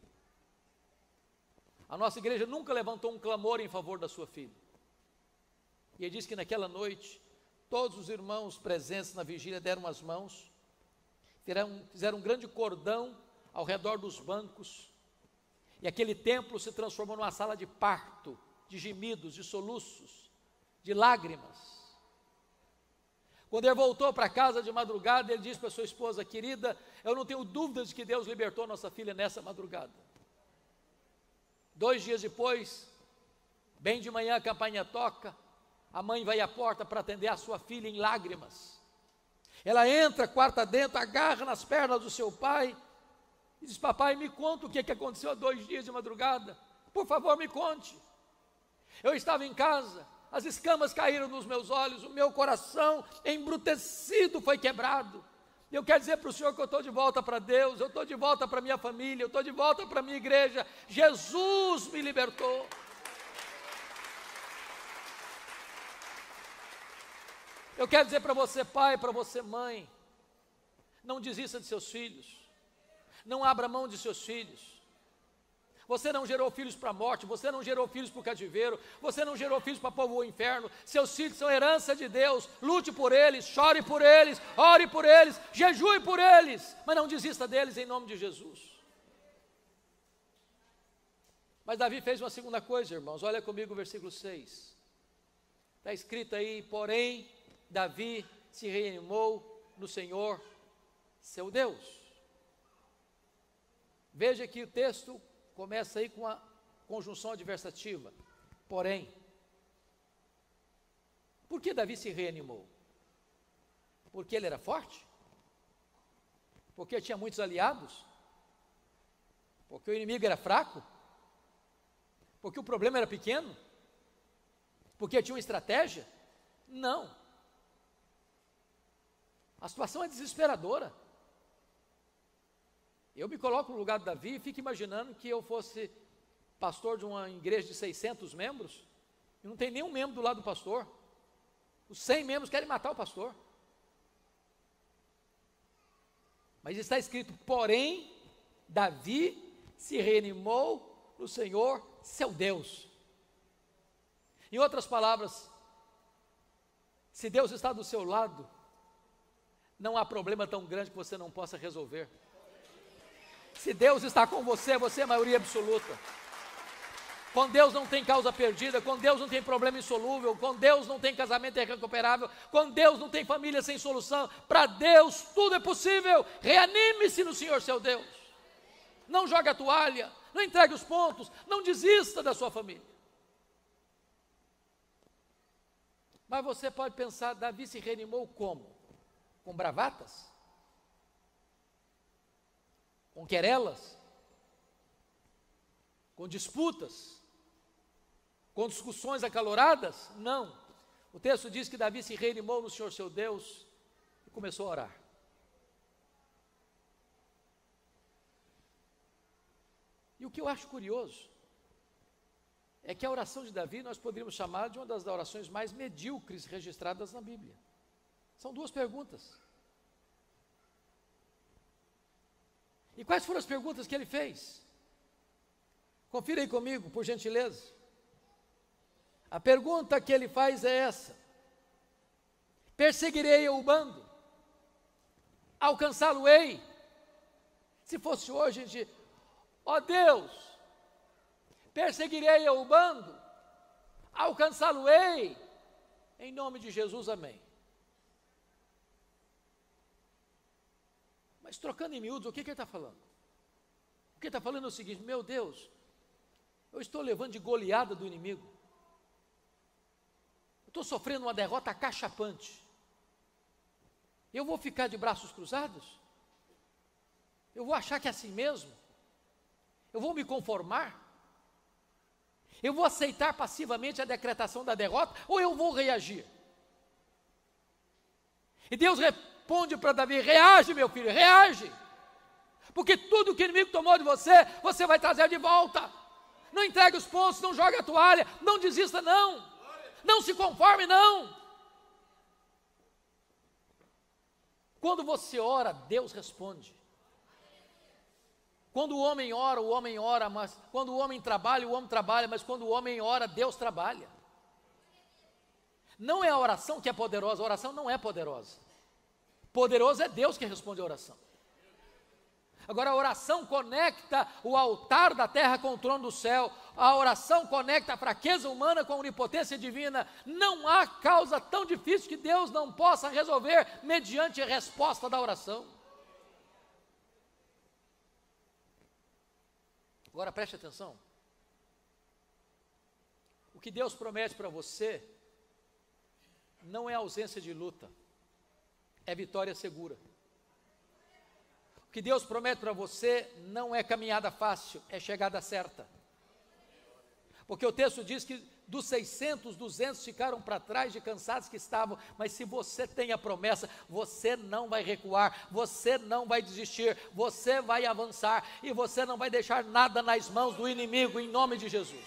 A nossa igreja nunca levantou um clamor em favor da sua filha. E ele diz que naquela noite, todos os irmãos presentes na vigília deram as mãos, fizeram, fizeram um grande cordão ao redor dos bancos, e aquele templo se transformou numa sala de parto, de gemidos, de soluços, de lágrimas. Quando ele voltou para casa de madrugada, ele disse para sua esposa, querida, eu não tenho dúvidas de que Deus libertou nossa filha nessa madrugada. Dois dias depois, bem de manhã a campainha toca, a mãe vai à porta para atender a sua filha em lágrimas. Ela entra, quarta dentro, agarra nas pernas do seu pai, e diz, papai, me conta o que, que aconteceu há dois dias de madrugada, por favor me conte. Eu estava em casa, as escamas caíram nos meus olhos, o meu coração embrutecido foi quebrado. E eu quero dizer para o Senhor que eu estou de volta para Deus, eu estou de volta para minha família, eu estou de volta para minha igreja, Jesus me libertou. Eu quero dizer para você pai, para você mãe, não desista de seus filhos, não abra mão de seus filhos. Você não gerou filhos para a morte, você não gerou filhos para o cativeiro, você não gerou filhos para povoar o inferno. Seus filhos são herança de Deus, lute por eles, chore por eles, ore por eles, jejue por eles, mas não desista deles em nome de Jesus. Mas Davi fez uma segunda coisa, irmãos, olha comigo o versículo seis, está escrito aí, porém, Davi se reanimou no Senhor, seu Deus. Veja que o texto começa aí com a conjunção adversativa, porém. Por que Davi se reanimou? Porque ele era forte? Porque tinha muitos aliados? Porque o inimigo era fraco? Porque o problema era pequeno? Porque tinha uma estratégia? Não. A situação é desesperadora. Eu me coloco no lugar de Davi e fico imaginando que eu fosse pastor de uma igreja de seiscentos membros, e não tem nenhum membro do lado do pastor, os cem membros querem matar o pastor. Mas está escrito, porém, Davi se reanimou no Senhor, seu Deus. Em outras palavras, se Deus está do seu lado, não há problema tão grande que você não possa resolver. Se Deus está com você, você é maioria absoluta. Com Deus não tem causa perdida, com Deus não tem problema insolúvel, com Deus não tem casamento irrecuperável, com Deus não tem família sem solução. Para Deus tudo é possível. Reanime-se no Senhor seu Deus. Não jogue a toalha, não entregue os pontos, não desista da sua família. Mas você pode pensar, Davi se reanimou como? Com bravatas? Com querelas? Com disputas? Com discussões acaloradas? Não. O texto diz que Davi se reanimou no Senhor seu Deus e começou a orar. E o que eu acho curioso é que a oração de Davi nós poderíamos chamar de uma das orações mais medíocres registradas na Bíblia. São duas perguntas. E quais foram as perguntas que ele fez? Confira aí comigo, por gentileza. A pergunta que ele faz é essa: perseguirei o bando? Alcançá-lo-ei? Se fosse hoje, a gente, ó Deus, perseguirei o bando? Alcançá-lo-ei? Em nome de Jesus, amém. Mas trocando em miúdos, o que, que ele está falando? O que ele está falando é o seguinte: meu Deus, eu estou levando de goleada do inimigo. Eu estou sofrendo uma derrota acachapante. Eu vou ficar de braços cruzados? Eu vou achar que é assim mesmo? Eu vou me conformar? Eu vou aceitar passivamente a decretação da derrota? Ou eu vou reagir? E Deus responde para Davi: reage, meu filho, reage. Porque tudo que o inimigo tomou de você, você vai trazer de volta. Não entregue os pontos, não jogue a toalha, não desista não. Não se conforme não. Quando você ora, Deus responde. Quando o homem ora, o homem ora, mas quando o homem trabalha, o homem trabalha, mas quando o homem ora, Deus trabalha. Não é a oração que é poderosa, a oração não é poderosa. Poderoso é Deus que responde a oração. Agora a oração conecta o altar da terra com o trono do céu. A oração conecta a fraqueza humana com a onipotência divina. Não há causa tão difícil que Deus não possa resolver mediante a resposta da oração. Agora preste atenção. O que Deus promete para você não é ausência de luta, é vitória segura. O que Deus promete para você não é caminhada fácil, é chegada certa. Porque o texto diz que dos seiscentos, duzentos ficaram para trás de cansados que estavam, mas se você tem a promessa, você não vai recuar, você não vai desistir, você vai avançar e você não vai deixar nada nas mãos do inimigo, em nome de Jesus.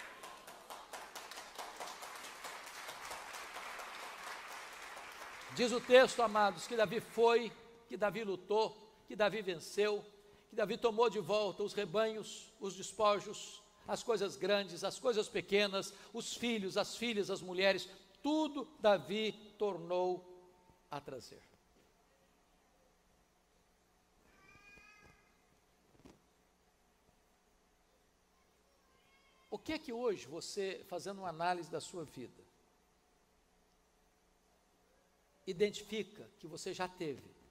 Diz o texto, amados, que Davi foi, que Davi lutou, que Davi venceu, que Davi tomou de volta os rebanhos, os despojos, as coisas grandes, as coisas pequenas, os filhos, as filhas, as mulheres, tudo Davi tornou a trazer. O que é que hoje você, fazendo uma análise da sua vida, identifica que você já teve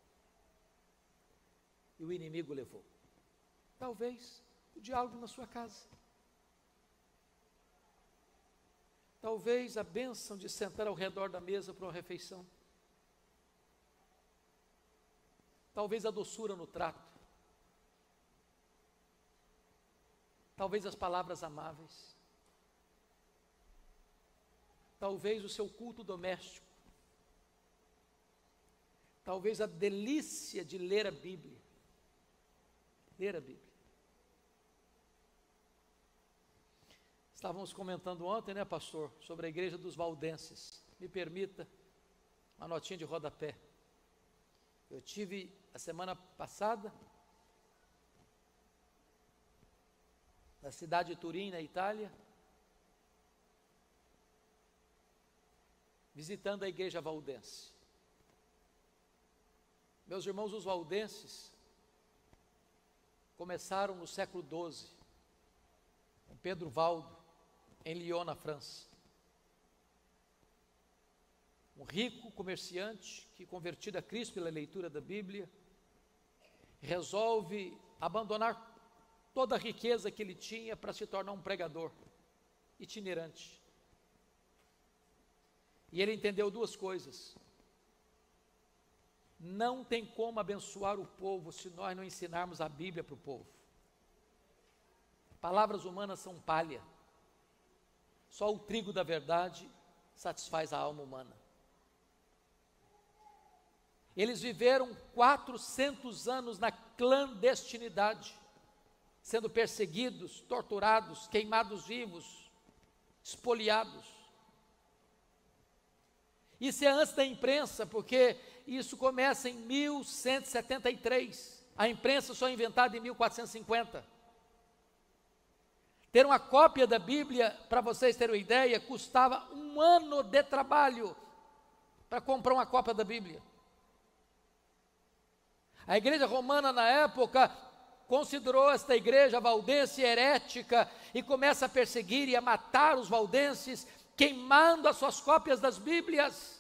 e o inimigo levou? Talvez o diálogo na sua casa. Talvez a bênção de sentar ao redor da mesa para uma refeição. Talvez a doçura no trato. Talvez as palavras amáveis. Talvez o seu culto doméstico. Talvez a delícia de ler a Bíblia. Ler a Bíblia. Estávamos comentando ontem, né, pastor, sobre a igreja dos valdenses. Me permita uma notinha de rodapé. Eu tive a semana passada na cidade de Turim, na Itália, visitando a igreja valdense. Meus irmãos, os valdenses começaram no século doze, com Pedro Valdo, em Lyon, na França. Um rico comerciante que, convertido a Cristo pela leitura da Bíblia, resolve abandonar toda a riqueza que ele tinha para se tornar um pregador itinerante. E ele entendeu duas coisas: não tem como abençoar o povo se nós não ensinarmos a Bíblia para o povo. Palavras humanas são palha. Só o trigo da verdade satisfaz a alma humana. Eles viveram quatrocentos anos na clandestinidade, sendo perseguidos, torturados, queimados vivos, espoliados. Isso é antes da imprensa, porque isso começa em mil cento e setenta e três. A imprensa só é inventada em mil quatrocentos e cinquenta. Ter uma cópia da Bíblia, para vocês terem uma ideia, custava um ano de trabalho para comprar uma cópia da Bíblia. A igreja romana, na época, considerou esta igreja valdense herética e começa a perseguir e a matar os valdenses, queimando as suas cópias das Bíblias.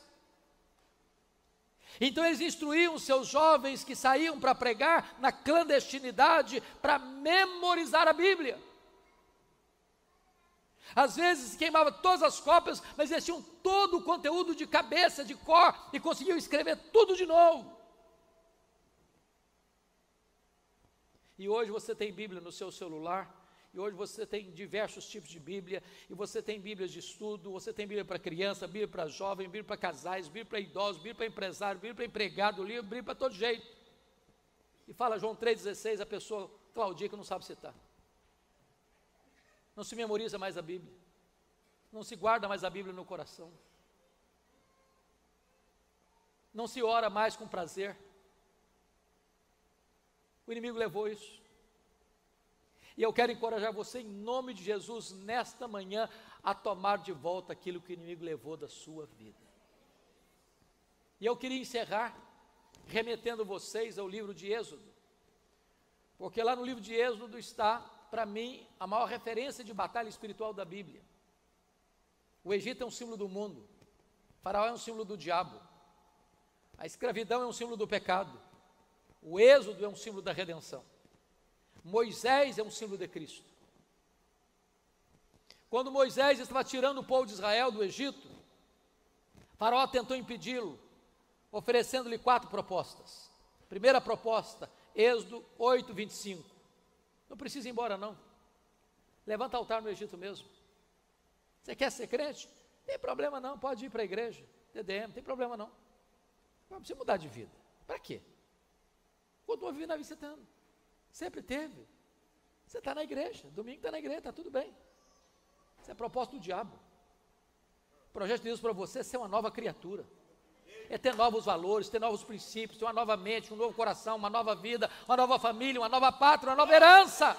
Então eles instruíam seus jovens que saíam para pregar na clandestinidade para memorizar a Bíblia. Às vezes queimava todas as cópias, mas eles tinham todo o conteúdo de cabeça, de cor, e conseguiam escrever tudo de novo. E hoje você tem Bíblia no seu celular, e hoje você tem diversos tipos de Bíblia, e você tem Bíblias de estudo, você tem Bíblia para criança, Bíblia para jovem, Bíblia para casais, Bíblia para idosos, Bíblia para empresário, Bíblia para empregado, Bíblia para todo jeito. E fala João três dezesseis, a pessoa claudica, não sabe citar. Não se memoriza mais a Bíblia, não se guarda mais a Bíblia no coração, não se ora mais com prazer. O inimigo levou isso. E eu quero encorajar você, em nome de Jesus, nesta manhã, a tomar de volta aquilo que o inimigo levou da sua vida. E eu queria encerrar remetendo vocês ao livro de Êxodo, porque lá no livro de Êxodo está, para mim, a maior referência de batalha espiritual da Bíblia. O Egito é um símbolo do mundo, o Faraó é um símbolo do diabo, a escravidão é um símbolo do pecado, o Êxodo é um símbolo da redenção, Moisés é um símbolo de Cristo. Quando Moisés estava tirando o povo de Israel do Egito, Faraó tentou impedi-lo, oferecendo-lhe quatro propostas. Primeira proposta, Êxodo oito, vinte e cinco. Não precisa ir embora não, levanta altar no Egito mesmo. Você quer ser crente? Tem problema não, pode ir para a igreja, T D M, não tem problema não. Não precisa mudar de vida, para quê? Continua vivendo a vida que você está, sempre teve. Você está na igreja, domingo está na igreja, está tudo bem. Isso é propósito do diabo. O projeto de Deus para você é ser uma nova criatura, é ter novos valores, ter novos princípios, ter uma nova mente, um novo coração, uma nova vida, uma nova família, uma nova pátria, uma nova herança.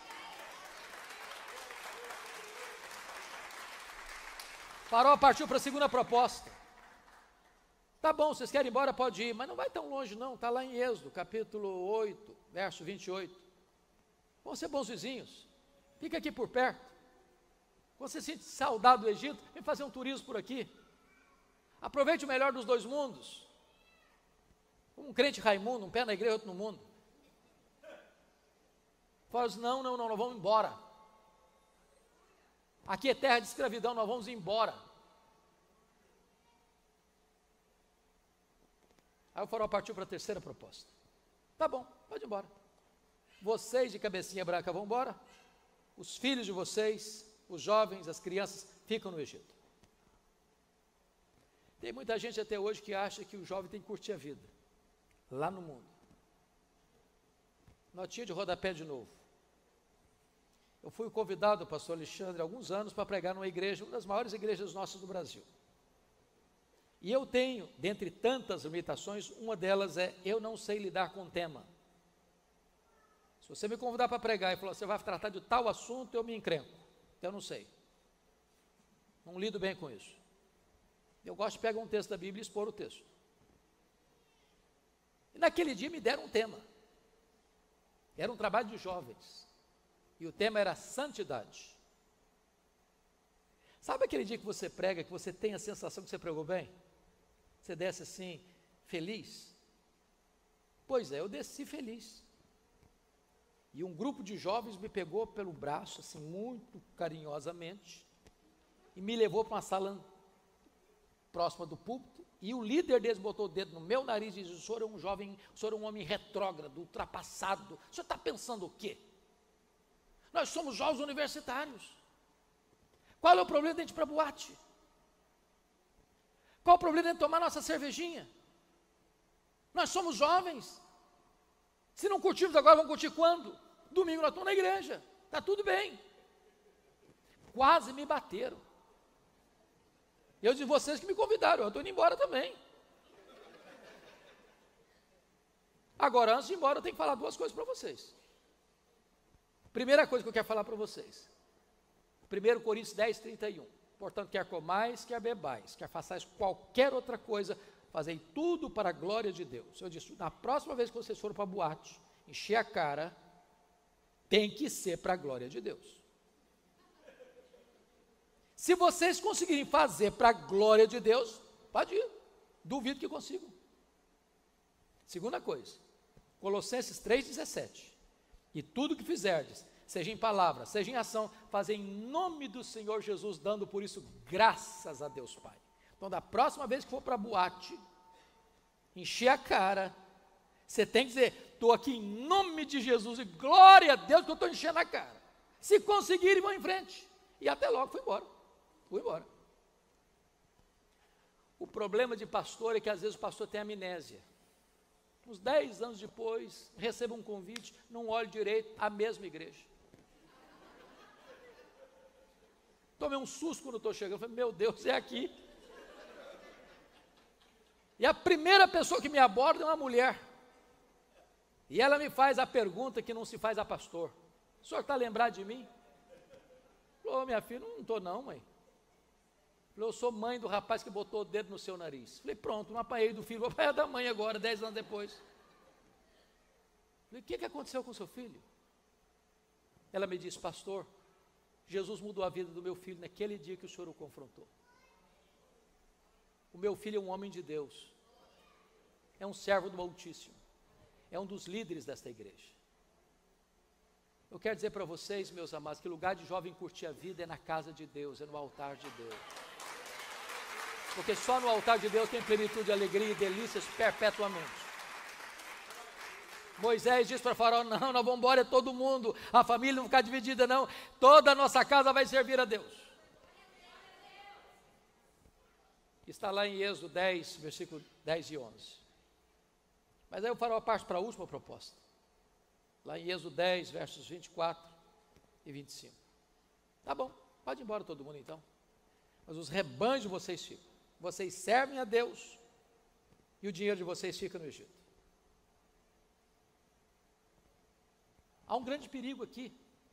Faraó partiu para a segunda proposta. Tá bom, vocês querem ir embora, pode ir, mas não vai tão longe não, está lá em Êxodo, capítulo oito, verso vinte e oito. Vão ser bons vizinhos, fica aqui por perto. Você sente saudade do Egito, vem fazer um turismo por aqui. Aproveite o melhor dos dois mundos. Um crente Raimundo, um pé na igreja, outro no mundo. Fala assim, não, não, não, nós vamos embora. Aqui é terra de escravidão, nós vamos embora. Aí o Faraó partiu para a terceira proposta. Tá bom, pode ir embora. Vocês de cabecinha branca vão embora. Os filhos de vocês, os jovens, as crianças, ficam no Egito. Tem muita gente até hoje que acha que o jovem tem que curtir a vida, lá no mundo. Notinha de rodapé de novo. Eu fui convidado, pastor Alexandre, há alguns anos, para pregar numa igreja, uma das maiores igrejas nossas do Brasil. E eu tenho, dentre tantas limitações, uma delas é, eu não sei lidar com o tema. Se você me convidar para pregar e falar, você vai tratar de tal assunto, eu me encrenco. Eu não sei. Não lido bem com isso. Eu gosto de pegar um texto da Bíblia e expor o texto. E naquele dia me deram um tema. Era um trabalho de jovens. E o tema era santidade. Sabe aquele dia que você prega, que você tem a sensação que você pregou bem? Você desce assim, feliz? Pois é, eu desci feliz. E um grupo de jovens me pegou pelo braço, assim, muito carinhosamente, e me levou para uma sala próxima do púlpito, e o líder deles botou o dedo no meu nariz e disse: o senhor é um jovem, o senhor é um homem retrógrado, ultrapassado, o senhor está pensando o quê? Nós somos jovens universitários. Qual é o problema de a gente ir para a boate? Qual o problema de a gente tomar nossa cervejinha? Nós somos jovens. Se não curtimos agora, vamos curtir quando? Domingo nós estamos na igreja, está tudo bem. Quase me bateram. Eu disse: vocês que me convidaram, eu estou indo embora também. Agora, antes de ir embora, eu tenho que falar duas coisas para vocês. Primeira coisa que eu quero falar para vocês, primeiro Coríntios dez, trinta e um, portanto, quer comais, quer bebais, quer façais qualquer outra coisa, fazei tudo para a glória de Deus. Eu disse: na próxima vez que vocês forem para a boate, encher a cara, tem que ser para a glória de Deus. Se vocês conseguirem fazer para a glória de Deus, pode ir, duvido que consigam. Segunda coisa, Colossenses três, dezessete, e tudo que fizerdes, seja em palavra, seja em ação, fazei em nome do Senhor Jesus, dando por isso graças a Deus Pai. Então, da próxima vez que for para a boate, encher a cara, você tem que dizer: estou aqui em nome de Jesus, e glória a Deus que eu estou enchendo a cara. Se conseguirem, vão em frente. E até logo, fui embora. Fui embora. O problema de pastor é que às vezes o pastor tem amnésia. Uns dez anos depois, receba um convite, não olhe direito, a mesma igreja. Tomei um susto quando estou chegando, falei: meu Deus, é aqui. E a primeira pessoa que me aborda é uma mulher. E ela me faz a pergunta que não se faz a pastor: o senhor está lembrado de mim? Falou: minha filha, não estou não, mãe. Falei: eu sou mãe do rapaz que botou o dedo no seu nariz. Falei: pronto, não apanhei do filho, vou apanhar da mãe agora, dez anos depois. Falei: o que, que aconteceu com seu filho? Ela me disse: pastor, Jesus mudou a vida do meu filho naquele dia que o senhor o confrontou. O meu filho é um homem de Deus, é um servo do Altíssimo, é um dos líderes desta igreja. Eu quero dizer para vocês, meus amados, que o lugar de jovem curtir a vida é na casa de Deus, é no altar de Deus. Porque só no altar de Deus tem plenitude de alegria e delícias perpetuamente. Moisés disse para Faraó: não, nós vamos embora, é todo mundo, a família não ficar dividida não, toda a nossa casa vai servir a Deus. Está lá em Êxodo dez, versículo dez e onze. Mas aí o Faraó parte para a última proposta. Lá em Êxodo dez, versos vinte e quatro e vinte e cinco. Tá bom, pode ir embora todo mundo então. Mas os rebanhos de vocês ficam. Vocês servem a Deus e o dinheiro de vocês fica no Egito. Há um grande perigo aqui.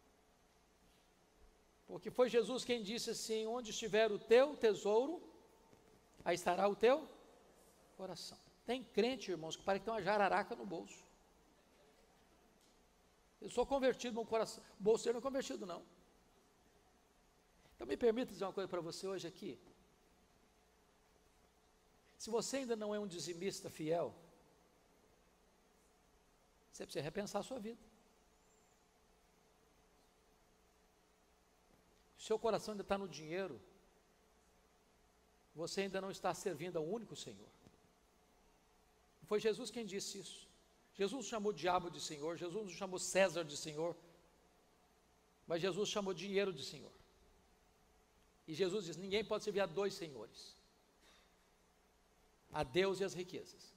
Porque foi Jesus quem disse assim: onde estiver o teu tesouro, aí estará o teu coração. Tem crente, irmãos, que parece que tem uma jararaca no bolso. Eu sou convertido, meu coração, o bolso não é convertido não. Então me permita dizer uma coisa para você hoje aqui. Se você ainda não é um dizimista fiel, você precisa repensar a sua vida. O seu coração ainda está no dinheiro, você ainda não está servindo ao único Senhor. Foi Jesus quem disse isso. Jesus chamou o diabo de Senhor, Jesus chamou César de Senhor, mas Jesus chamou dinheiro de Senhor. E Jesus diz: ninguém pode servir a dois senhores, a Deus e as riquezas.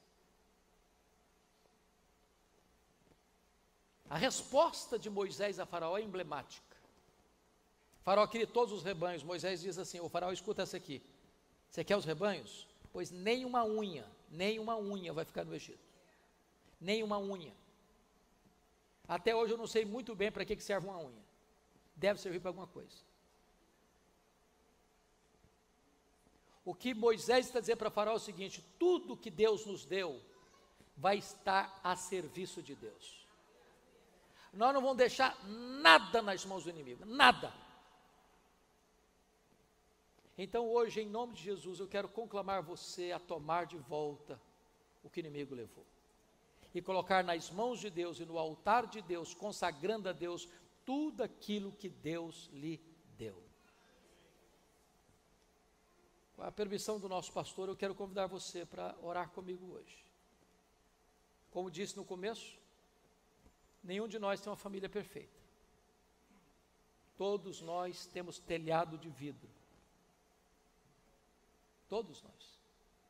A resposta de Moisés a Faraó é emblemática. Faraó queria todos os rebanhos. Moisés diz assim: ô Faraó, escuta essa aqui, você quer os rebanhos? Pois nem uma unha, nem uma unha vai ficar no Egito. Nem uma unha. Até hoje eu não sei muito bem para que, que serve uma unha. Deve servir para alguma coisa. O que Moisés está dizendo para Faraó é o seguinte: tudo que Deus nos deu vai estar a serviço de Deus. Nós não vamos deixar nada nas mãos do inimigo, nada. Então hoje, em nome de Jesus, eu quero conclamar você a tomar de volta o que o inimigo levou. E colocar nas mãos de Deus e no altar de Deus, consagrando a Deus tudo aquilo que Deus lhe deu. Com a permissão do nosso pastor, eu quero convidar você para orar comigo hoje. Como disse no começo, nenhum de nós tem uma família perfeita. Todos nós temos telhado de vidro. Todos nós.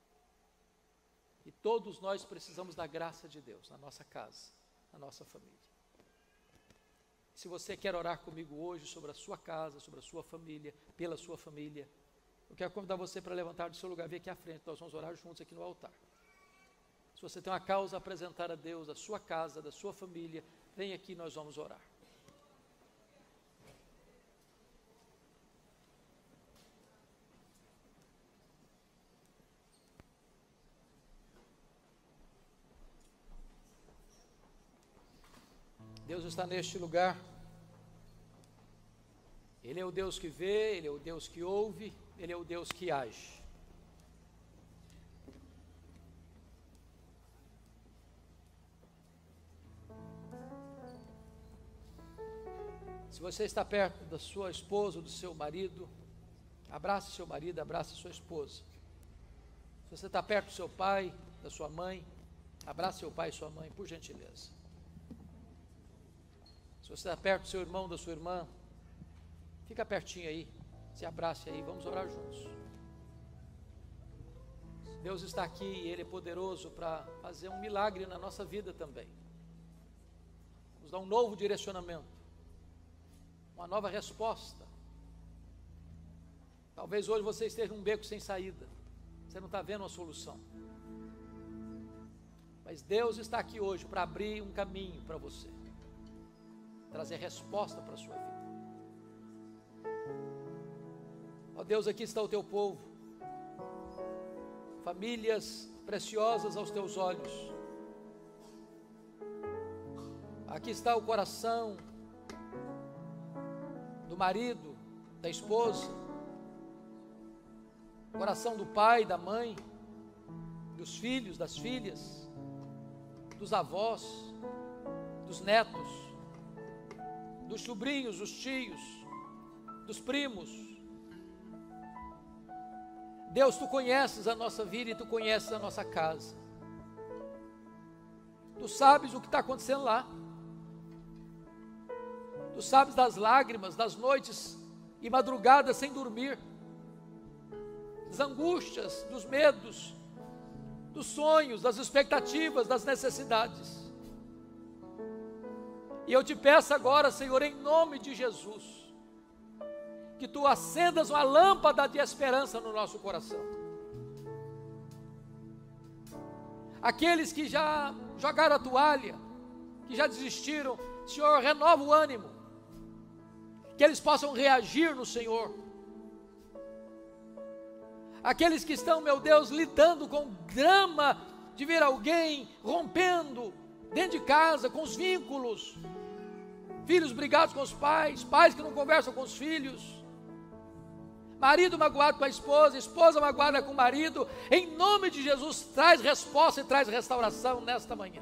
E todos nós precisamos da graça de Deus na nossa casa, na nossa família. Se você quer orar comigo hoje sobre a sua casa, sobre a sua família, pela sua família, eu quero convidar você para levantar do seu lugar, vir aqui à frente, nós vamos orar juntos aqui no altar. Se você tem uma causa a apresentar a Deus, da sua casa, da sua família, vem aqui, nós vamos orar. Deus está neste lugar. Ele é o Deus que vê, Ele é o Deus que ouve, Ele é o Deus que age. Se você está perto da sua esposa ou do seu marido, abrace seu marido, abrace sua esposa. Se você está perto do seu pai, da sua mãe, abrace seu pai e sua mãe, por gentileza. Se você está perto do seu irmão, da sua irmã, fica pertinho aí, se abrace aí, vamos orar juntos. Deus está aqui e Ele é poderoso para fazer um milagre na nossa vida também. Nos dar um novo direcionamento, uma nova resposta. Talvez hoje você esteja num beco sem saída, você não está vendo uma solução. Mas Deus está aqui hoje para abrir um caminho para você, trazer resposta para a sua vida. Ó Deus, aqui está o teu povo, famílias preciosas aos teus olhos. Aqui está o coração do marido, da esposa, coração do pai, da mãe, dos filhos, das filhas, dos avós, dos netos, dos sobrinhos, dos tios, dos primos. Deus, Tu conheces a nossa vida e Tu conheces a nossa casa. Tu sabes o que está acontecendo lá. Tu sabes das lágrimas, das noites e madrugadas sem dormir, das angústias, dos medos, dos sonhos, das expectativas, das necessidades. E eu te peço agora, Senhor, em nome de Jesus, que Tu acendas uma lâmpada de esperança no nosso coração. Aqueles que já jogaram a toalha, que já desistiram, Senhor, renova o ânimo, que eles possam reagir no Senhor. Aqueles que estão, meu Deus, lidando com drama de ver alguém rompendo dentro de casa, com os vínculos, filhos brigados com os pais, pais que não conversam com os filhos, marido magoado com a esposa, esposa magoada com o marido, em nome de Jesus, traz resposta e traz restauração nesta manhã.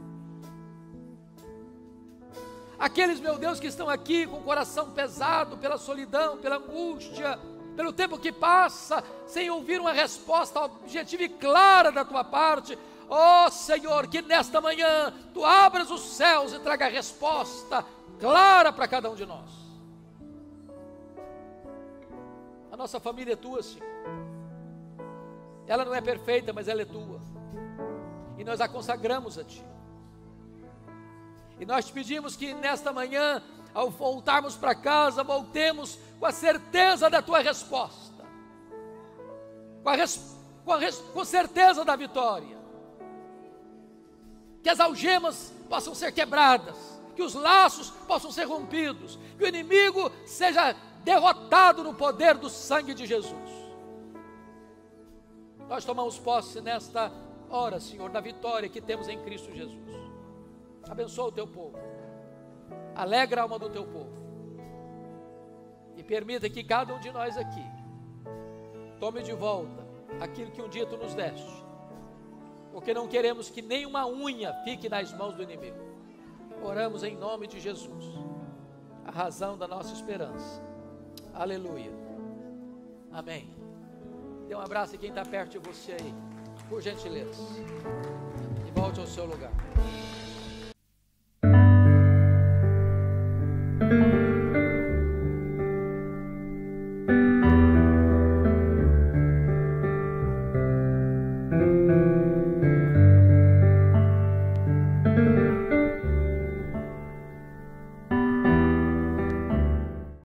Aqueles, meu Deus, que estão aqui com o coração pesado pela solidão, pela angústia, pelo tempo que passa, sem ouvir uma resposta objetiva e clara da Tua parte, ó oh, Senhor, que nesta manhã Tu abras os céus e traga a resposta clara para cada um de nós. A nossa família é Tua, Senhor. Ela não é perfeita, mas ela é Tua, e nós a consagramos a Ti. E nós te pedimos que nesta manhã, ao voltarmos para casa, voltemos com a certeza da Tua resposta, com a, res, com a res, com certeza da vitória, que as algemas possam ser quebradas, que os laços possam ser rompidos, que o inimigo seja derrotado no poder do sangue de Jesus. Nós tomamos posse nesta hora, Senhor, da vitória que temos em Cristo Jesus. Abençoa o Teu povo, alegra a alma do teu povo, e permita que cada um de nós aqui tome de volta aquilo que um dia tu nos deste, porque não queremos que nenhuma unha fique nas mãos do inimigo. Oramos em nome de Jesus, a razão da nossa esperança. Aleluia, amém. Dê um abraço a quem está perto de você aí, por gentileza, e volte ao seu lugar.